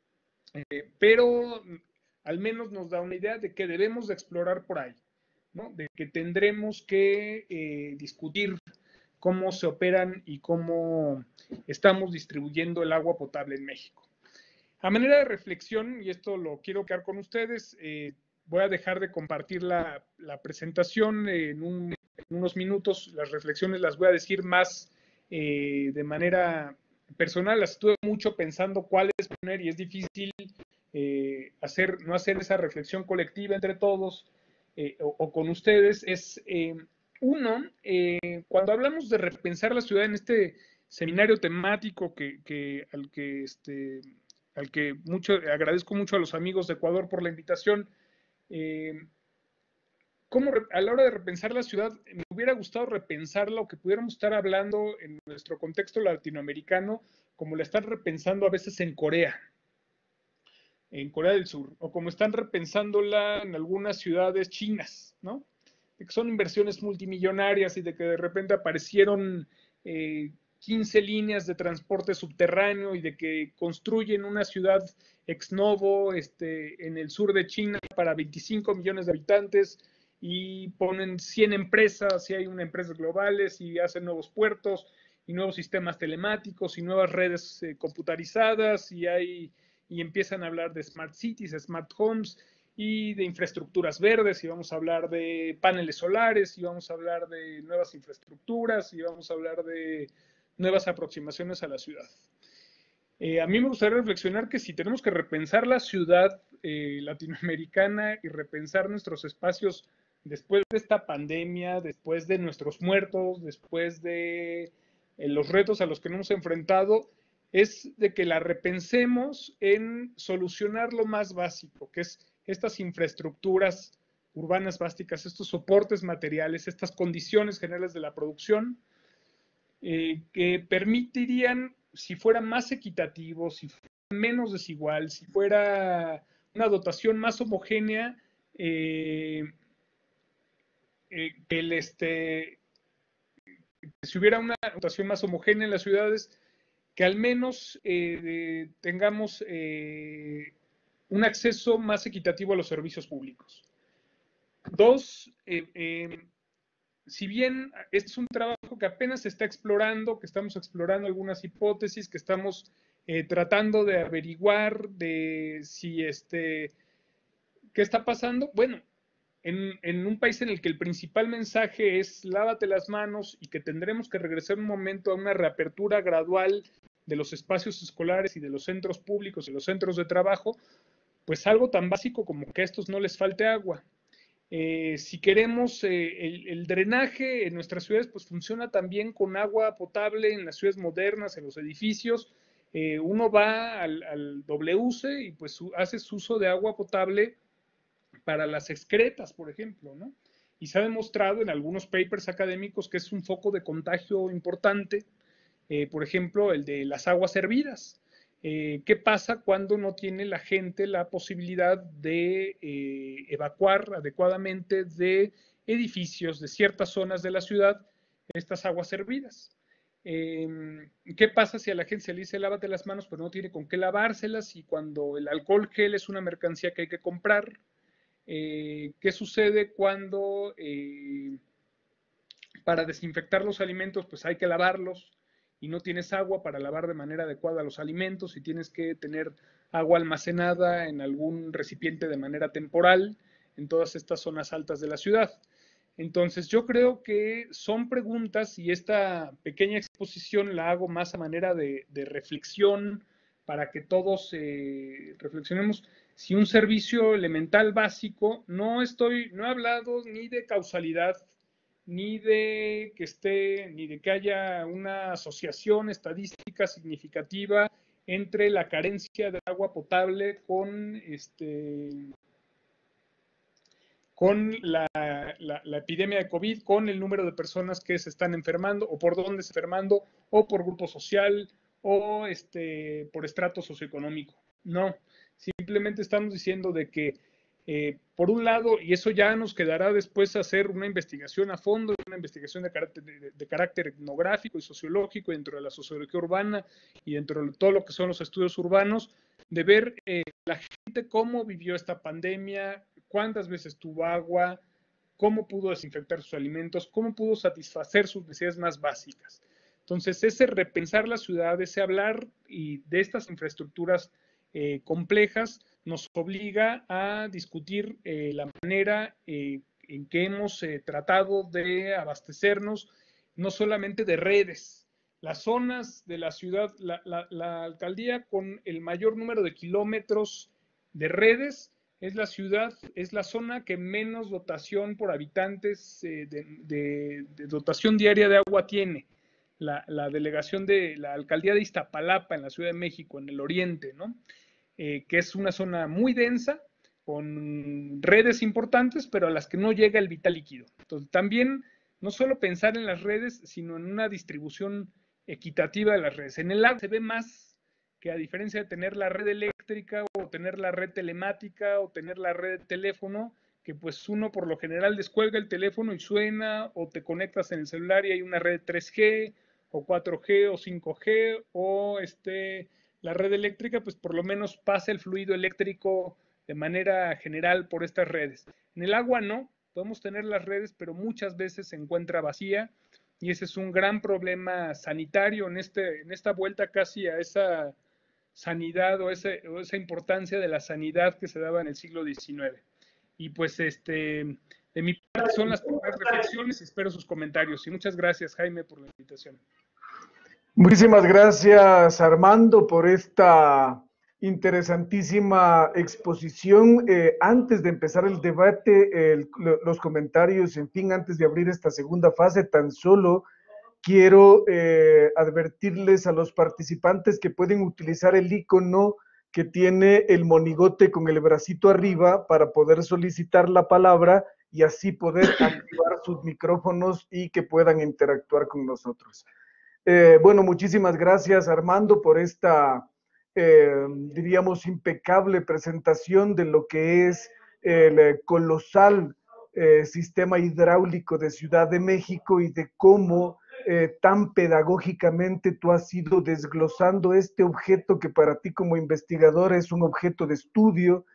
eh, pero al menos nos da una idea de que debemos de explorar por ahí, ¿no? De que tendremos que eh, discutir cómo se operan y cómo estamos distribuyendo el agua potable en México. A manera de reflexión, y esto lo quiero quedar con ustedes, eh, voy a dejar de compartir la, la presentación en, un, en, unos minutos. Las reflexiones las voy a decir más eh, de manera personal. Las estuve mucho pensando cuáles poner y es difícil eh, hacer, no hacer esa reflexión colectiva entre todos eh, o, o, con ustedes. Es eh, uno, eh, cuando hablamos de repensar la ciudad en este seminario temático que, que al que este, al que mucho, agradezco mucho a los amigos de Ecuador por la invitación. Eh, ¿Cómo a la hora de repensar la ciudad, me hubiera gustado repensarla o que pudiéramos estar hablando en nuestro contexto latinoamericano, como la están repensando a veces en Corea, en Corea del Sur, o como están repensándola en algunas ciudades chinas, ¿no? De que son inversiones multimillonarias y de que de repente aparecieron eh, quince líneas de transporte subterráneo y de que construyen una ciudad ex novo este, en el sur de China para veinticinco millones de habitantes y ponen cien empresas y hay una empresas globales y hacen nuevos puertos y nuevos sistemas telemáticos y nuevas redes eh, computarizadas y hay y empiezan a hablar de smart cities, smart homes y de infraestructuras verdes, y vamos a hablar de paneles solares, y vamos a hablar de nuevas infraestructuras, y vamos a hablar de nuevas aproximaciones a la ciudad. Eh, a mí me gustaría reflexionar que si tenemos que repensar la ciudad eh, latinoamericana y repensar nuestros espacios después de esta pandemia, después de nuestros muertos, después de eh, los retos a los que nos hemos enfrentado, es de que la repensemos en solucionar lo más básico, que es estas infraestructuras urbanas básicas, estos soportes materiales, estas condiciones generales de la producción, eh, que permitirían, si fuera más equitativo, si fuera menos desigual, si fuera una dotación más homogénea, eh, eh, que el, este, si hubiera una dotación más homogénea en las ciudades, que al menos eh, tengamos eh, un acceso más equitativo a los servicios públicos. Dos, eh, eh, si bien este es un trabajo que apenas se está explorando, que estamos explorando algunas hipótesis, que estamos eh, tratando de averiguar de si este, qué está pasando, bueno, en, en, un país en el que el principal mensaje es lávate las manos y que tendremos que regresar un momento a una reapertura gradual de los espacios escolares y de los centros públicos y los centros de trabajo, pues algo tan básico como que a estos no les falte agua. Eh, si queremos eh, el, el drenaje en nuestras ciudades, pues funciona también con agua potable en las ciudades modernas, en los edificios. Eh, uno va al, al W C y pues hace uso de agua potable para las excretas, por ejemplo, ¿no? y se ha demostrado en algunos papers académicos que es un foco de contagio importante, eh, por ejemplo, el de las aguas hervidas. Eh, ¿Qué pasa cuando no tiene la gente la posibilidad de eh, evacuar adecuadamente de edificios, de ciertas zonas de la ciudad, estas aguas hervidas? Eh, ¿Qué pasa si a la gente se le dice lávate las manos, pero no tiene con qué lavárselas? Y cuando el alcohol gel es una mercancía que hay que comprar, eh, ¿qué sucede cuando eh, para desinfectar los alimentos pues hay que lavarlos y no tienes agua para lavar de manera adecuada los alimentos y tienes que tener agua almacenada en algún recipiente de manera temporal en todas estas zonas altas de la ciudad? Entonces yo creo que son preguntas y esta pequeña exposición la hago más a manera de, de reflexión para que todos eh, reflexionemos. Si un servicio elemental básico, no estoy, no he hablado ni de causalidad, ni de que esté, ni de que haya una asociación estadística significativa entre la carencia de agua potable con este con la, la, la, epidemia de COVID, con el número de personas que se están enfermando, o por dónde se están enfermando, o por grupo social, o este, por estrato socioeconómico. No, simplemente estamos diciendo de que, eh, por un lado, y eso ya nos quedará después hacer una investigación a fondo, una investigación de carácter, de, de carácter etnográfico y sociológico dentro de la sociología urbana y dentro de todo lo que son los estudios urbanos, de ver eh, la gente cómo vivió esta pandemia, cuántas veces tuvo agua, cómo pudo desinfectar sus alimentos, cómo pudo satisfacer sus necesidades más básicas. Entonces, ese repensar la ciudad, ese hablar y de estas infraestructuras eh, complejas, nos obliga a discutir eh, la manera eh, en que hemos eh, tratado de abastecernos, no solamente de redes. Las zonas de la ciudad, la, la, la alcaldía con el mayor número de kilómetros de redes, es la ciudad, es la zona que menos dotación por habitantes eh, de, de, de, dotación diaria de agua tiene. La, la, delegación de la alcaldía de Iztapalapa en la Ciudad de México, en el oriente, ¿no? Eh, que es una zona muy densa, con redes importantes, pero a las que no llega el vital líquido. Entonces, también no solo pensar en las redes, sino en una distribución equitativa de las redes. En el agua se ve más que, a diferencia de tener la red eléctrica o tener la red telemática o tener la red de teléfono, que pues uno por lo general descuelga el teléfono y suena, o te conectas en el celular y hay una red tres G o cuatro G o cinco G, o este, la red eléctrica pues por lo menos pasa el fluido eléctrico de manera general por estas redes. En el agua no, podemos tener las redes, pero muchas veces se encuentra vacía, y ese es un gran problema sanitario en, este, en esta vuelta casi a esa sanidad o, ese, o esa importancia de la sanidad que se daba en el siglo diecinueve. Y pues este, de mi parte son las primeras reflexiones y espero sus comentarios. Y muchas gracias, Jaime, por la invitación. Muchísimas gracias, Armando, por esta interesantísima exposición. Eh, antes de empezar el debate, el, los comentarios, en fin, antes de abrir esta segunda fase, tan solo quiero eh, advertirles a los participantes que pueden utilizar el icono que tiene el monigote con el bracito arriba para poder solicitar la palabra y así poder activar sus micrófonos y que puedan interactuar con nosotros. Eh, bueno, muchísimas gracias, Armando, por esta, eh, diríamos, impecable presentación de lo que es el colosal eh, sistema hidráulico de Ciudad de México y de cómo eh, tan pedagógicamente tú has ido desglosando este objeto que para ti como investigador es un objeto de estudio.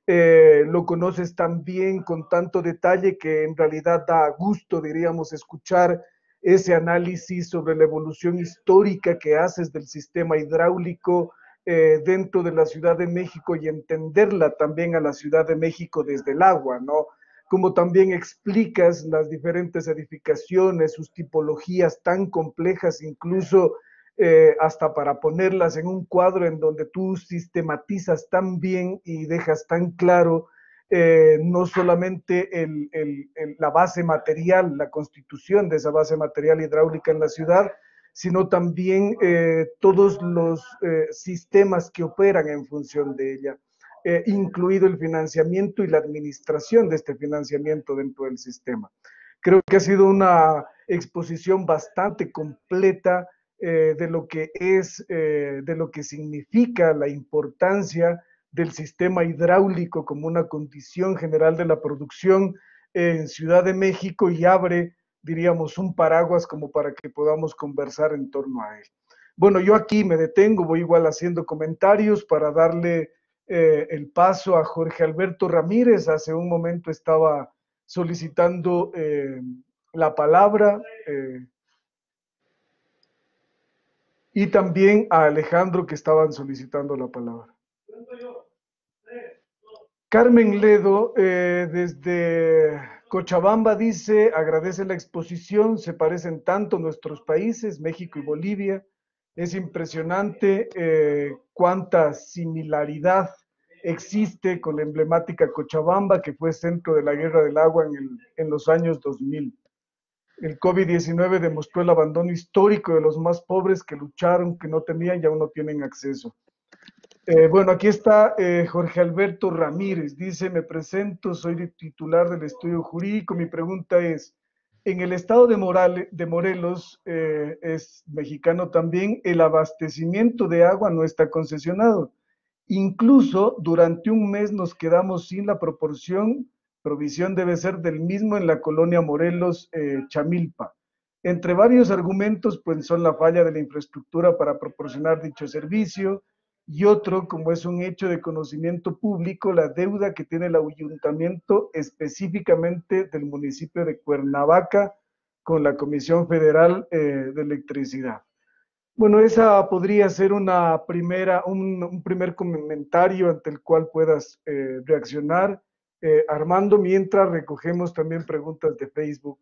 Eh, lo conoces tan bien, con tanto detalle, que en realidad da gusto, diríamos, escuchar ese análisis sobre la evolución histórica que haces del sistema hidráulico eh, dentro de la Ciudad de México y entenderla también a la Ciudad de México desde el agua, ¿no? Como también explicas las diferentes edificaciones, sus tipologías tan complejas, incluso eh, hasta para ponerlas en un cuadro en donde tú sistematizas tan bien y dejas tan claro Eh, no solamente el, el, el, la base material, la constitución de esa base material hidráulica en la ciudad, sino también eh, todos los eh, sistemas que operan en función de ella. eh, incluido el financiamiento y la administración de este financiamiento dentro del sistema. Creo que ha sido una exposición bastante completa eh, de lo que es, eh, de lo que significa la importancia del sistema hidráulico como una condición general de la producción en Ciudad de México y abre, diríamos, un paraguas como para que podamos conversar en torno a él. Bueno, yo aquí me detengo, voy igual haciendo comentarios para darle eh, el paso a Jorge Alberto Ramírez. Hace un momento estaba solicitando eh, la palabra eh, y también a Alejandro que estaban solicitando la palabra. Carmen Ledo, eh, desde Cochabamba, dice, agradece la exposición, se parecen tanto nuestros países, México y Bolivia. Es impresionante eh, cuánta similaridad existe con la emblemática Cochabamba, que fue centro de la Guerra del Agua en, el, en los años dos mil. El COVID diecinueve demostró el abandono histórico de los más pobres que lucharon, que no tenían y aún no tienen acceso. Eh, bueno, aquí está eh, Jorge Alberto Ramírez. Dice, me presento, soy titular del estudio jurídico. Mi pregunta es, en el estado de, Morales, de Morelos, eh, es mexicano también, el abastecimiento de agua no está concesionado. Incluso durante un mes nos quedamos sin la proporción, provisión debe ser del mismo en la colonia Morelos, eh, Chamilpa. Entre varios argumentos, pues son la falla de la infraestructura para proporcionar dicho servicio, y otro, como es un hecho de conocimiento público, la deuda que tiene el ayuntamiento específicamente del municipio de Cuernavaca con la Comisión Federal eh, de Electricidad. Bueno, esa podría ser una primera, un, un primer comentario ante el cual puedas eh, reaccionar, eh, Armando, mientras recogemos también preguntas de Facebook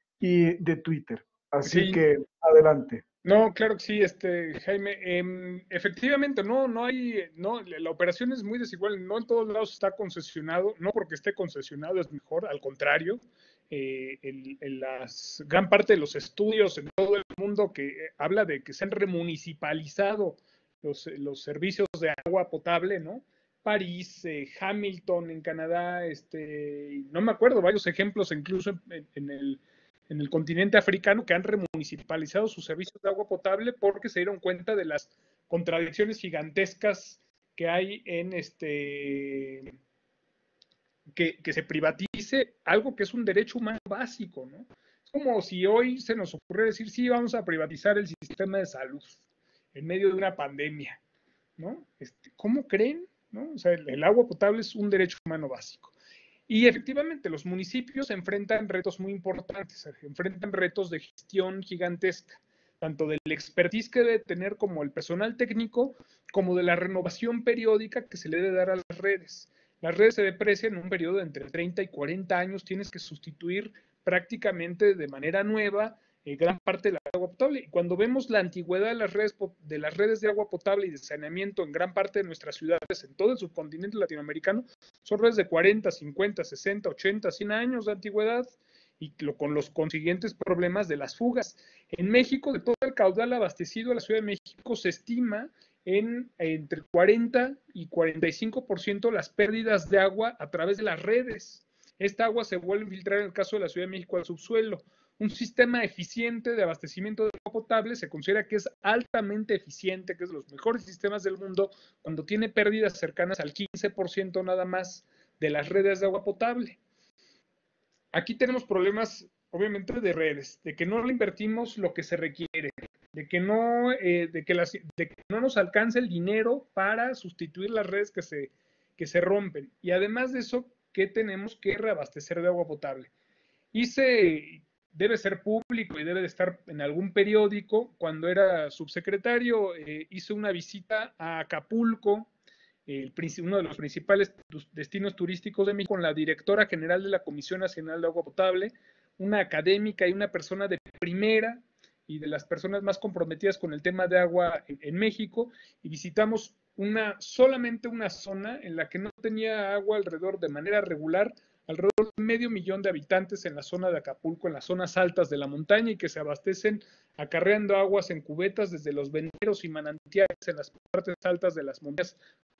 y de Twitter. Así Sí, que adelante. no, claro que sí, este, Jaime. Eh, efectivamente, no, no hay, no, la operación es muy desigual, no en todos lados está concesionado, no porque esté concesionado es mejor, al contrario, eh, en, en las, gran parte de los estudios en todo el mundo que eh, habla de que se han remunicipalizado los, los servicios de agua potable, ¿no? París, eh, Hamilton en Canadá, este, no me acuerdo, varios ejemplos incluso en, en el en el continente africano que han remunicipalizado sus servicios de agua potable porque se dieron cuenta de las contradicciones gigantescas que hay en este que, que se privatice algo que es un derecho humano básico, ¿no? Es como si hoy se nos ocurriera decir, sí, vamos a privatizar el sistema de salud en medio de una pandemia, ¿no? Este, ¿Cómo creen? ¿No? O sea, el, el agua potable es un derecho humano básico. Y efectivamente, los municipios enfrentan retos muy importantes, enfrentan retos de gestión gigantesca, tanto del expertise que debe tener como el personal técnico, como de la renovación periódica que se le debe dar a las redes. Las redes se deprecian en un periodo de entre treinta y cuarenta años, tienes que sustituir prácticamente de manera nueva eh, gran parte de la agua potable. Y cuando vemos la antigüedad de las, redes, de las redes de agua potable y de saneamiento en gran parte de nuestras ciudades, en todo el subcontinente latinoamericano, son redes de cuarenta, cincuenta, sesenta, ochenta, cien años de antigüedad y lo, con los consiguientes problemas de las fugas. En México, de todo el caudal abastecido a la Ciudad de México, se estima en entre cuarenta y cuarenta y cinco por ciento las pérdidas de agua a través de las redes. Esta agua se vuelve a infiltrar en el caso de la Ciudad de México al subsuelo. Un sistema eficiente de abastecimiento de agua potable se considera que es altamente eficiente, que es de los mejores sistemas del mundo, cuando tiene pérdidas cercanas al quince por ciento nada más de las redes de agua potable. Aquí tenemos problemas, obviamente, de redes, de que no le invertimos lo que se requiere, de que no, eh, de que las, de que no nos alcance el dinero para sustituir las redes que se, que se rompen. Y además de eso, que tenemos que reabastecer de agua potable. Y se debe ser público y debe de estar en algún periódico. Cuando era subsecretario, eh, hice una visita a Acapulco, el, uno de los principales destinos turísticos de México, con la directora general de la Comisión Nacional de Agua Potable, una académica y una persona de primera y de las personas más comprometidas con el tema de agua en, en México, y visitamos una, solamente una zona en la que no tenía agua alrededor de manera regular, alrededor de medio millón de habitantes en la zona de Acapulco, en las zonas altas de la montaña, y que se abastecen acarreando aguas en cubetas desde los venteros y manantiales en las partes altas de las montañas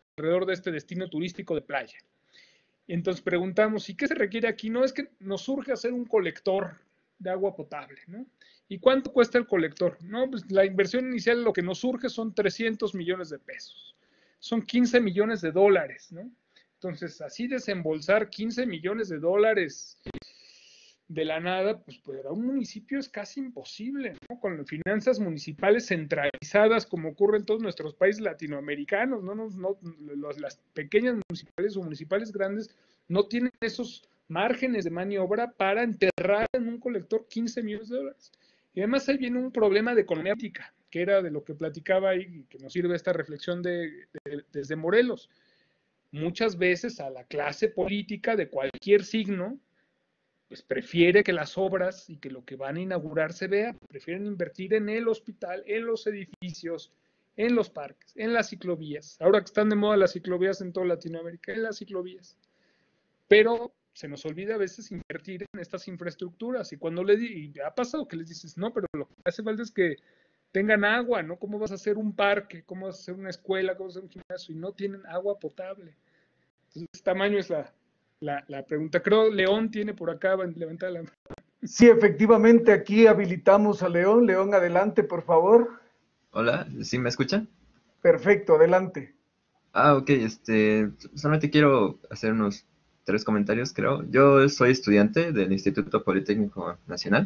alrededor de este destino turístico de playa. Entonces preguntamos, ¿y qué se requiere aquí? No, es que nos surge hacer un colector de agua potable, ¿no? ¿Y cuánto cuesta el colector? No, pues la inversión inicial, lo que nos surge son trescientos millones de pesos. Son quince millones de dólares, ¿no? Entonces, así desembolsar quince millones de dólares de la nada, pues para un municipio es casi imposible, ¿no? Con finanzas municipales centralizadas, como ocurre en todos nuestros países latinoamericanos, ¿no? No, no los, las pequeñas municipales o municipales grandes no tienen esos márgenes de maniobra para enterrar en un colector quince millones de dólares. Y además ahí viene un problema de economía política, que era de lo que platicaba y que nos sirve esta reflexión de, de, desde Morelos. Muchas veces a la clase política de cualquier signo, pues prefiere que las obras y que lo que van a inaugurar se vea, prefieren invertir en el hospital, en los edificios, en los parques, en las ciclovías. Ahora que están de moda las ciclovías en toda Latinoamérica, en las ciclovías. Pero se nos olvida a veces invertir en estas infraestructuras y cuando le y ha pasado que les dices, no, pero lo que hace falta es que tengan agua, ¿no? ¿Cómo vas a hacer un parque? ¿Cómo vas a hacer una escuela? ¿Cómo vas a hacer un gimnasio? Y no tienen agua potable. Entonces, ¿qué tamaño es la, la, la pregunta? Creo León tiene por acá levantada la mano. Sí, efectivamente, aquí habilitamos a León. León, adelante, por favor. Hola, ¿sí me escuchan? Perfecto, adelante. Ah, ok, este, solamente quiero hacer unos tres comentarios, creo. Yo soy estudiante del Instituto Politécnico Nacional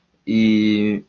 y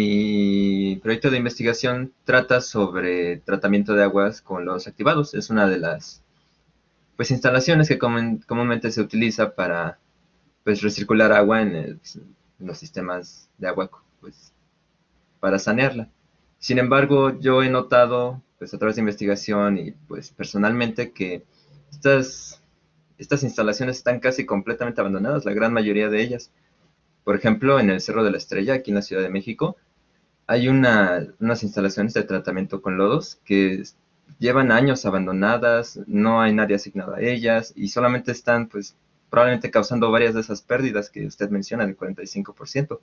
mi proyecto de investigación trata sobre tratamiento de aguas con lodos activados. Es una de las, pues, instalaciones que comun- comúnmente se utiliza para, pues, recircular agua en, el- en los sistemas de agua, pues, para sanearla. Sin embargo, yo he notado, pues a través de investigación y pues personalmente, que estas, estas instalaciones están casi completamente abandonadas, la gran mayoría de ellas. Por ejemplo, en el Cerro de la Estrella, aquí en la Ciudad de México, hay una, unas instalaciones de tratamiento con lodos que llevan años abandonadas, no hay nadie asignado a ellas y solamente están, pues, probablemente causando varias de esas pérdidas que usted menciona, del cuarenta y cinco por ciento.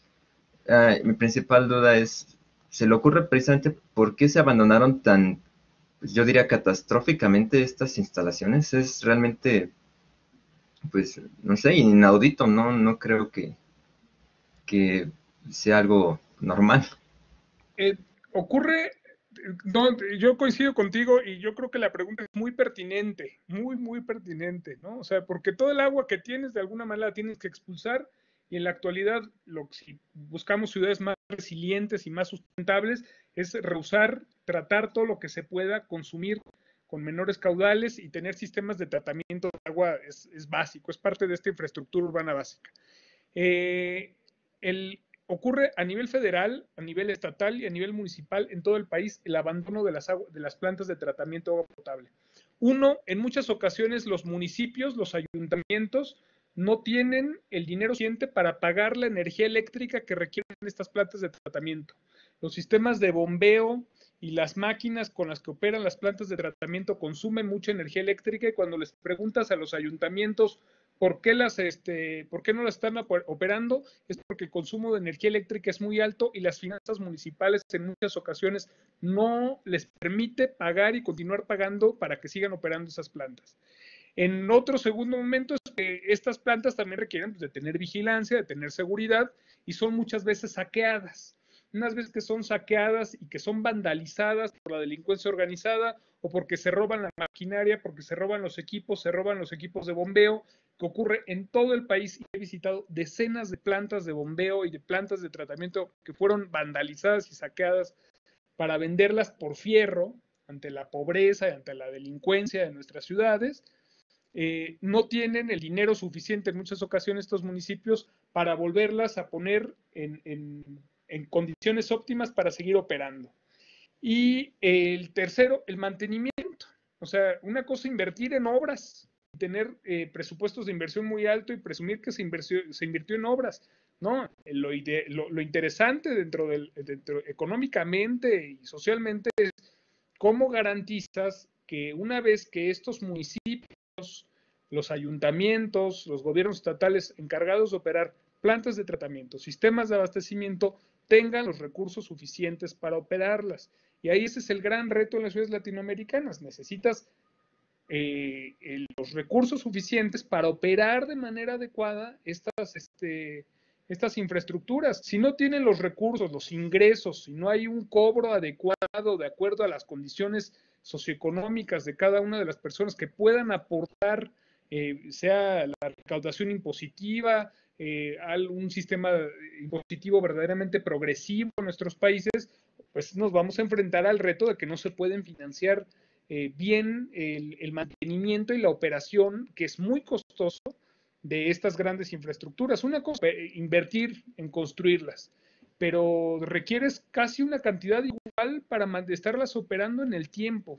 Uh, mi principal duda es, ¿se le ocurre precisamente por qué se abandonaron tan, pues, yo diría, catastróficamente estas instalaciones? Es realmente, pues, no sé, inaudito, no, no creo que, que sea algo normal. Eh, ocurre, no, yo coincido contigo y yo creo que la pregunta es muy pertinente, muy, muy pertinente, ¿no? O sea, porque todo el agua que tienes de alguna manera la tienes que expulsar y en la actualidad, lo, si buscamos ciudades más resilientes y más sustentables, es reusar, tratar todo lo que se pueda, consumir con menores caudales y tener sistemas de tratamiento de agua es, es básico, es parte de esta infraestructura urbana básica. Eh, el, ocurre a nivel federal, a nivel estatal y a nivel municipal en todo el país el abandono de las, de las plantas de tratamiento de agua potable. Uno, en muchas ocasiones los municipios, los ayuntamientos, no tienen el dinero suficiente para pagar la energía eléctrica que requieren estas plantas de tratamiento. Los sistemas de bombeo y las máquinas con las que operan las plantas de tratamiento consumen mucha energía eléctrica y cuando les preguntas a los ayuntamientos ¿por qué, las, este, ¿por qué no las están operando? Es porque el consumo de energía eléctrica es muy alto y las finanzas municipales en muchas ocasiones no les permite pagar y continuar pagando para que sigan operando esas plantas. En otro segundo momento es que estas plantas también requieren pues, de tener vigilancia, de tener seguridad y son muchas veces saqueadas. Unas veces que son saqueadas y que son vandalizadas por la delincuencia organizada o porque se roban la maquinaria, porque se roban los equipos, se roban los equipos de bombeo, que ocurre en todo el país y he visitado decenas de plantas de bombeo y de plantas de tratamiento que fueron vandalizadas y saqueadas para venderlas por fierro ante la pobreza y ante la delincuencia de nuestras ciudades. Eh, no tienen el dinero suficiente en muchas ocasiones estos municipios para volverlas a poner en, en, en condiciones óptimas para seguir operando. Y el tercero, el mantenimiento. O sea, una cosa invertir en obras, tener eh, presupuestos de inversión muy alto y presumir que se, invirtió, se invirtió en obras. No, lo, ide, lo, lo interesante dentro del, dentro, económicamente y socialmente es cómo garantizas que una vez que estos municipios, los ayuntamientos, los gobiernos estatales encargados de operar plantas de tratamiento, sistemas de abastecimiento, tengan los recursos suficientes para operarlas. Y ahí ese es el gran reto en las ciudades latinoamericanas. Necesitas eh, el, los recursos suficientes para operar de manera adecuada estas, este, estas infraestructuras. Si no tienen los recursos, los ingresos, si no hay un cobro adecuado de acuerdo a las condiciones socioeconómicas de cada una de las personas que puedan aportar, eh, sea la recaudación impositiva, eh, un sistema impositivo verdaderamente progresivo en nuestros países, pues nos vamos a enfrentar al reto de que no se pueden financiar eh, bien el, el mantenimiento y la operación, que es muy costoso, de estas grandes infraestructuras. Una cosa es invertir en construirlas, pero requieres casi una cantidad igual para estarlas operando en el tiempo.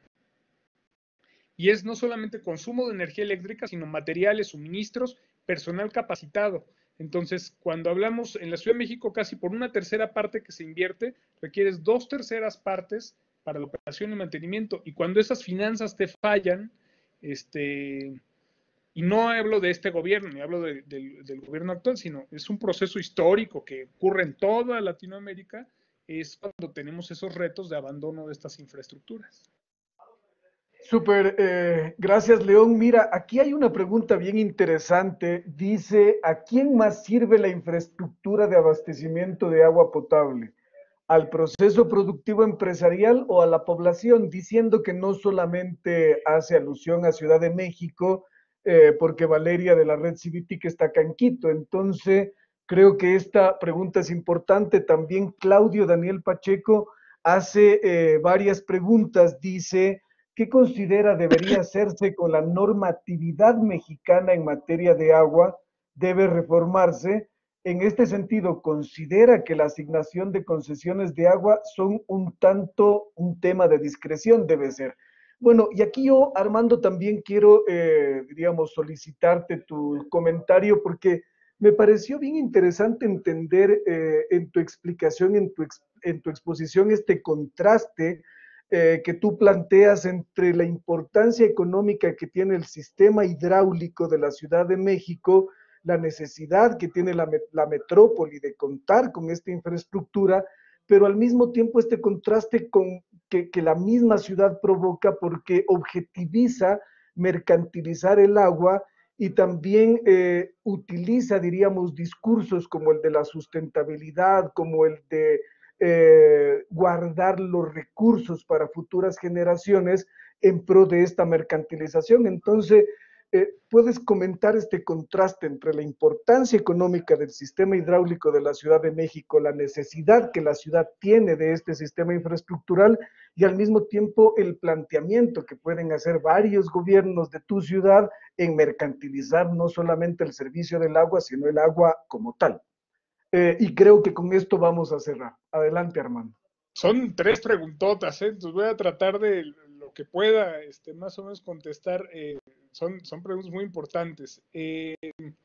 Y es no solamente consumo de energía eléctrica, sino materiales, suministros, personal capacitado. Entonces, cuando hablamos en la Ciudad de México, casi por una tercera parte que se invierte, requieres dos terceras partes para la operación y mantenimiento. Y cuando esas finanzas te fallan, este, y no hablo de este gobierno, ni hablo de, de, del gobierno actual, sino es un proceso histórico que ocurre en toda Latinoamérica, es cuando tenemos esos retos de abandono de estas infraestructuras. Súper, eh, gracias León. Mira, aquí hay una pregunta bien interesante. Dice, ¿a quién más sirve la infraestructura de abastecimiento de agua potable? ¿Al proceso productivo empresarial o a la población? Diciendo que no solamente hace alusión a Ciudad de México, eh, porque Valeria de la Red Civitic está acá en Quito. Entonces, creo que esta pregunta es importante. También Claudio Daniel Pacheco hace eh, varias preguntas. Dice, ¿qué considera debería hacerse con la normatividad mexicana en materia de agua? ¿Debe reformarse? En este sentido, ¿considera que la asignación de concesiones de agua son un tanto un tema de discreción? Debe ser. Bueno, y aquí yo, Armando, también quiero, eh, diríamos, solicitarte tu comentario porque me pareció bien interesante entender eh, en tu explicación, en tu, ex, en tu exposición, este contraste eh, que tú planteas entre la importancia económica que tiene el sistema hidráulico de la Ciudad de México, la necesidad que tiene la, la metrópoli de contar con esta infraestructura, pero al mismo tiempo este contraste con, que, que la misma ciudad provoca porque objetiviza mercantilizar el agua y también eh, utiliza, diríamos, discursos como el de la sustentabilidad, como el de eh, guardar los recursos para futuras generaciones en pro de esta mercantilización. Entonces, eh, ¿puedes comentar este contraste entre la importancia económica del sistema hidráulico de la Ciudad de México, la necesidad que la ciudad tiene de este sistema infraestructural y al mismo tiempo el planteamiento que pueden hacer varios gobiernos de tu ciudad en mercantilizar no solamente el servicio del agua, sino el agua como tal? Eh, y creo que con esto vamos a cerrar. Adelante, Armando. Son tres preguntotas, ¿eh? Entonces voy a tratar de lo que pueda, este, más o menos contestar. Eh, son, son preguntas muy importantes. Eh,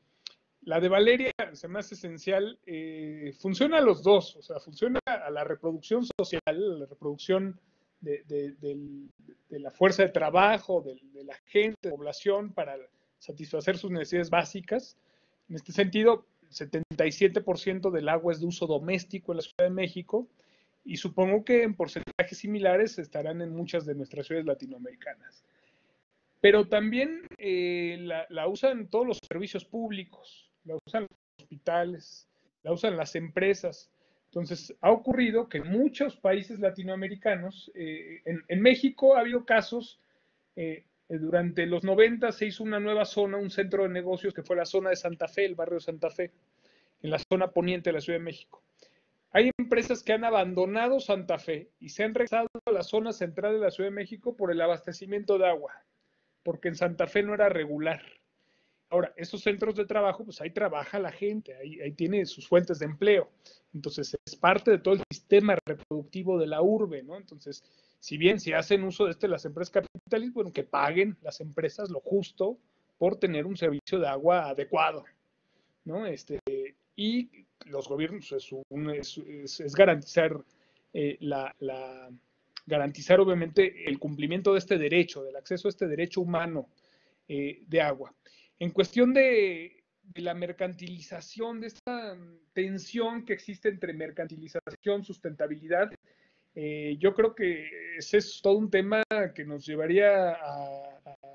la de Valeria se me hace esencial. Eh, funciona a los dos, o sea, funciona a la reproducción social, a la reproducción de, de, de, de la fuerza de trabajo, de, de la gente, de la población, para satisfacer sus necesidades básicas. En este sentido, setenta y siete por ciento del agua es de uso doméstico en la Ciudad de México, y supongo que en porcentajes similares estarán en muchas de nuestras ciudades latinoamericanas. Pero también eh, la, la usan todos los servicios públicos, la usan los hospitales, la usan las empresas. Entonces, ha ocurrido que en muchos países latinoamericanos, eh, en, en México ha habido casos, eh, durante los noventa se hizo una nueva zona, un centro de negocios que fue la zona de Santa Fe, el barrio de Santa Fe, en la zona poniente de la Ciudad de México. Hay empresas que han abandonado Santa Fe y se han regresado a la zona central de la Ciudad de México por el abastecimiento de agua, porque en Santa Fe no era regular. Ahora, esos centros de trabajo, pues ahí trabaja la gente, ahí, ahí tiene sus fuentes de empleo. Entonces, es parte de todo el sistema reproductivo de la urbe, ¿no? Entonces, si bien si hacen uso de este las empresas capitalistas, bueno, que paguen las empresas lo justo por tener un servicio de agua adecuado, ¿no? Este, y los gobiernos es, un, es, es, es garantizar eh, la, la garantizar obviamente el cumplimiento de este derecho, del acceso a este derecho humano eh, de agua. En cuestión de, de la mercantilización, de esta tensión que existe entre mercantilización, sustentabilidad, eh, yo creo que ese es todo un tema que nos llevaría a, a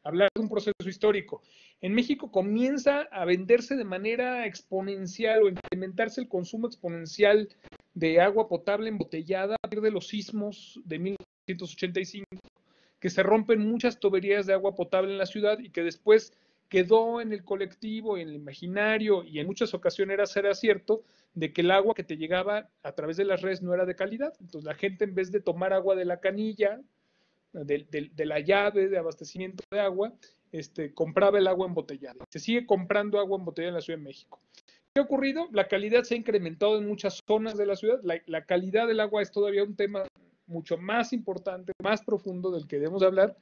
hablar de un proceso histórico. En México comienza a venderse de manera exponencial o incrementarse el consumo exponencial de agua potable embotellada a partir de los sismos de mil novecientos ochenta y cinco, que se rompen muchas tuberías de agua potable en la ciudad y que después quedó en el colectivo, en el imaginario y en muchas ocasiones era cierto de que el agua que te llegaba a través de las redes no era de calidad. Entonces la gente, en vez de tomar agua de la canilla, de, de, de la llave de abastecimiento de agua, este, compraba el agua embotellada. Se sigue comprando agua embotellada en la Ciudad de México. ¿Qué ha ocurrido? La calidad se ha incrementado en muchas zonas de la ciudad. La, la calidad del agua es todavía un tema mucho más importante, más profundo del que debemos hablar.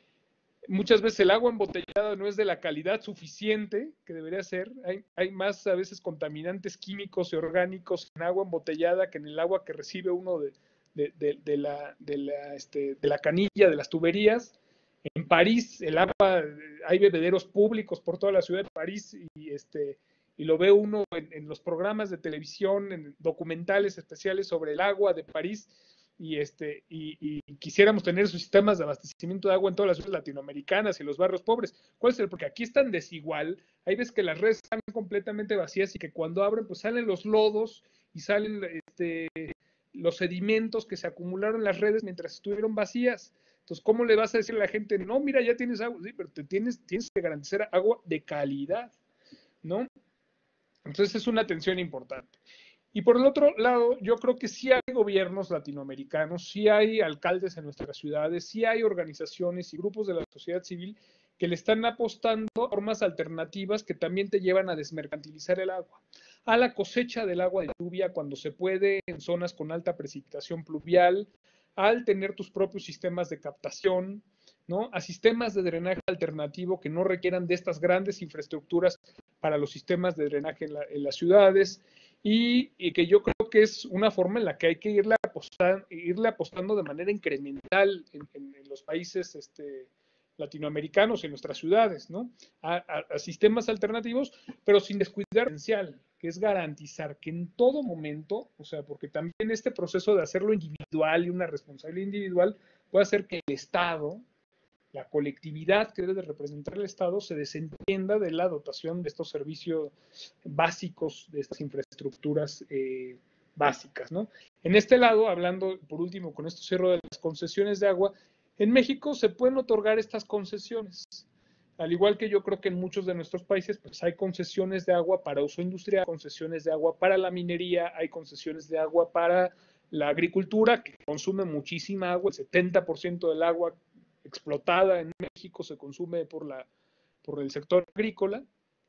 Muchas veces el agua embotellada no es de la calidad suficiente que debería ser. Hay, hay más a veces contaminantes químicos y orgánicos en agua embotellada que en el agua que recibe uno de, de, de, de, la, de, la, este, de la canilla, de las tuberías. En París, el agua, hay bebederos públicos por toda la ciudad de París y, este, y lo ve uno en, en los programas de televisión, en documentales especiales sobre el agua de París. Y, este, y, y quisiéramos tener esos sistemas de abastecimiento de agua en todas las ciudades latinoamericanas y los barrios pobres. ¿Cuál es el? Porque aquí es tan desigual, hay veces que las redes están completamente vacías y que cuando abren pues salen los lodos y salen este, los sedimentos que se acumularon en las redes mientras estuvieron vacías. Entonces, ¿cómo le vas a decir a la gente, no, mira, ya tienes agua? Sí, pero te tienes, tienes que garantizar agua de calidad, ¿no? Entonces es una tensión importante. Y por el otro lado, yo creo que sí hay gobiernos latinoamericanos, sí hay alcaldes en nuestras ciudades, sí hay organizaciones y grupos de la sociedad civil que le están apostando a formas alternativas que también te llevan a desmercantilizar el agua, a la cosecha del agua de lluvia cuando se puede en zonas con alta precipitación pluvial, al tener tus propios sistemas de captación, ¿no? A sistemas de drenaje alternativo que no requieran de estas grandes infraestructuras para los sistemas de drenaje en, la, en las ciudades. Y, y que yo creo que es una forma en la que hay que irle apostando, irle apostando de manera incremental en, en, en los países este, latinoamericanos y en nuestras ciudades, ¿no? A, a, a sistemas alternativos, pero sin descuidar lo esencial, que es garantizar que en todo momento, o sea, porque también este proceso de hacerlo individual y una responsabilidad individual puede hacer que el Estado, la colectividad que debe de representar el Estado, se desentienda de la dotación de estos servicios básicos, de estas infraestructuras eh, básicas, ¿no? En este lado, hablando por último, con esto cierro de las concesiones de agua, en México se pueden otorgar estas concesiones, al igual que yo creo que en muchos de nuestros países, pues hay concesiones de agua para uso industrial, concesiones de agua para la minería, hay concesiones de agua para la agricultura, que consume muchísima agua, el setenta por ciento del agua explotada en México se consume por, la, por el sector agrícola.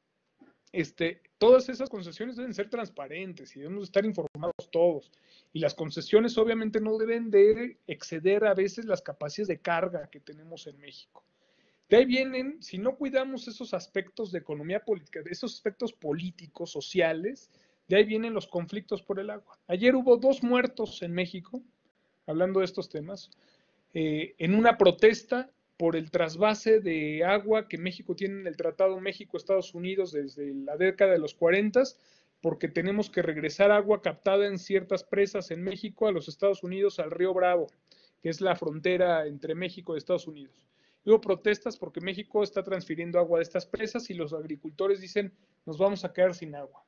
Este, todas esas concesiones deben ser transparentes y debemos estar informados todos. Y las concesiones obviamente no deben de exceder a veces las capacidades de carga que tenemos en México. De ahí vienen, si no cuidamos esos aspectos de economía política, esos aspectos políticos, sociales, de ahí vienen los conflictos por el agua. Ayer hubo dos muertos en México, hablando de estos temas, Eh, en una protesta por el trasvase de agua que México tiene en el Tratado México-Estados Unidos desde la década de los cuarenta, porque tenemos que regresar agua captada en ciertas presas en México a los Estados Unidos, al río Bravo, que es la frontera entre México y Estados Unidos. Hubo protestas porque México está transfiriendo agua de estas presas y los agricultores dicen, nos vamos a quedar sin agua.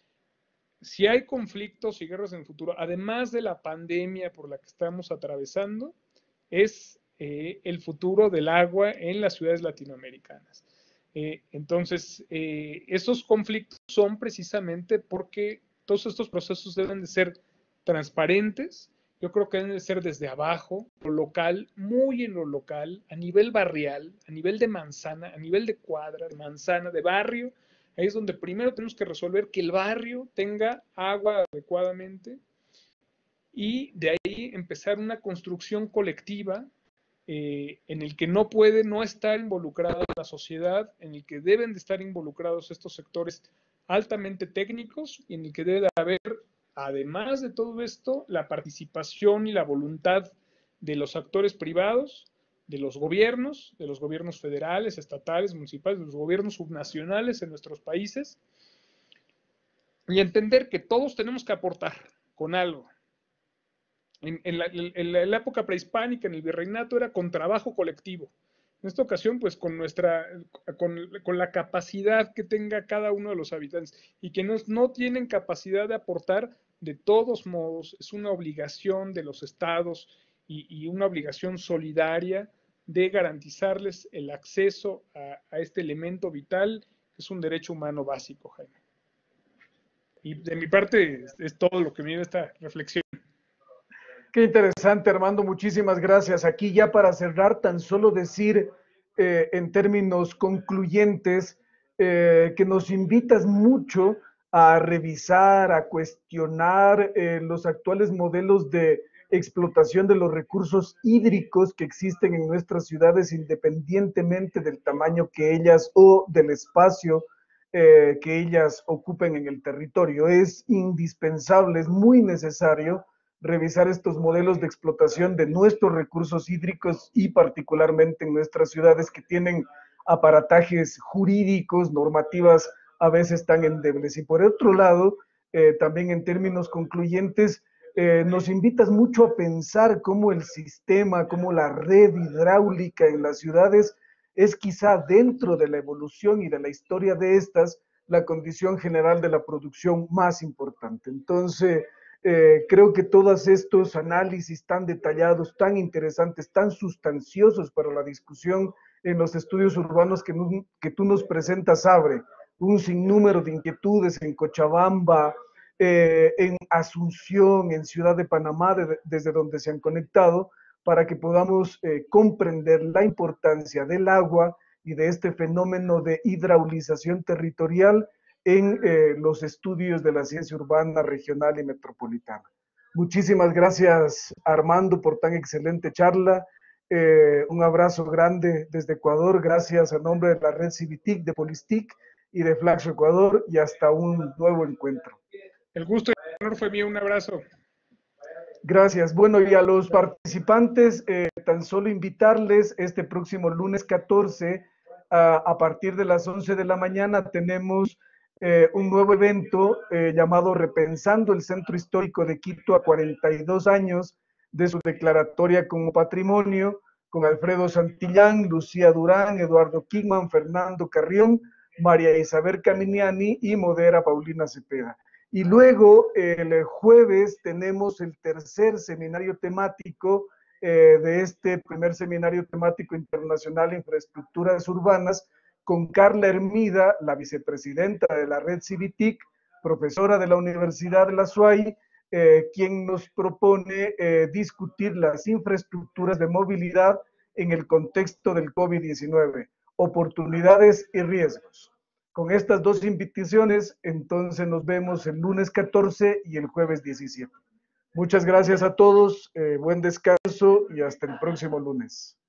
Si hay conflictos y guerras en el futuro, además de la pandemia por la que estamos atravesando, es eh, el futuro del agua en las ciudades latinoamericanas. Eh, entonces, eh, esos conflictos son precisamente porque todos estos procesos deben de ser transparentes, yo creo que deben de ser desde abajo, lo local, muy en lo local, a nivel barrial, a nivel de manzana, a nivel de cuadra, de manzana, de barrio. Ahí es donde primero tenemos que resolver que el barrio tenga agua adecuadamente, y de ahí empezar una construcción colectiva eh, en el que no puede no estar involucrada la sociedad, en el que deben de estar involucrados estos sectores altamente técnicos y en el que debe de haber, además de todo esto, la participación y la voluntad de los actores privados, de los gobiernos, de los gobiernos federales, estatales, municipales, de los gobiernos subnacionales en nuestros países, y entender que todos tenemos que aportar con algo. En, en, la, en, la, en la época prehispánica, en el virreinato, era con trabajo colectivo. En esta ocasión, pues con nuestra, con, con la capacidad que tenga cada uno de los habitantes y que no, no tienen capacidad de aportar, de todos modos, es una obligación de los estados y, y una obligación solidaria de garantizarles el acceso a, a este elemento vital, que es un derecho humano básico, Jaime. Y de mi parte es, es todo lo que me dio esta reflexión. Qué interesante, Armando, muchísimas gracias. Aquí ya para cerrar, tan solo decir eh, en términos concluyentes eh, que nos invitas mucho a revisar, a cuestionar eh, los actuales modelos de explotación de los recursos hídricos que existen en nuestras ciudades, independientemente del tamaño que ellas o del espacio eh, que ellas ocupen en el territorio. Es indispensable, es muy necesario revisar estos modelos de explotación de nuestros recursos hídricos y particularmente en nuestras ciudades que tienen aparatajes jurídicos, normativas a veces tan endebles. Y por otro lado, eh, también en términos concluyentes, eh, nos invitas mucho a pensar cómo el sistema, cómo la red hidráulica en las ciudades es quizá dentro de la evolución y de la historia de estas, la condición general de la producción más importante. Entonces, Eh, creo que todos estos análisis tan detallados, tan interesantes, tan sustanciosos para la discusión en los estudios urbanos que, que tú nos presentas abre un sinnúmero de inquietudes en Cochabamba, eh, en Asunción, en Ciudad de Panamá, de, desde donde se han conectado, para que podamos eh, comprender la importancia del agua y de este fenómeno de hidraulización territorial en eh, los estudios de la ciencia urbana, regional y metropolitana. Muchísimas gracias, Armando, por tan excelente charla. Eh, un abrazo grande desde Ecuador. Gracias a nombre de la red Civitic, de Polistic y de Flaxo Ecuador, y hasta un nuevo encuentro. El gusto y el honor fue mío. Un abrazo. Gracias. Bueno, y a los participantes, eh, tan solo invitarles este próximo lunes catorce, a, a partir de las once de la mañana, tenemos Eh, un nuevo evento eh, llamado Repensando el Centro Histórico de Quito a cuarenta y dos años de su declaratoria como patrimonio, con Alfredo Santillán, Lucía Durán, Eduardo Kingman, Fernando Carrión, María Isabel Caminiani y modera Paulina Cepeda. Y luego el jueves tenemos el tercer seminario temático eh, de este primer seminario temático internacional Infraestructuras Urbanas, con Carla Hermida, la vicepresidenta de la red Civitic, profesora de la Universidad de la S U A Y, eh, quien nos propone eh, discutir las infraestructuras de movilidad en el contexto del COVID diecinueve, oportunidades y riesgos. Con estas dos invitaciones, entonces nos vemos el lunes catorce y el jueves diecisiete. Muchas gracias a todos, eh, buen descanso y hasta el próximo lunes.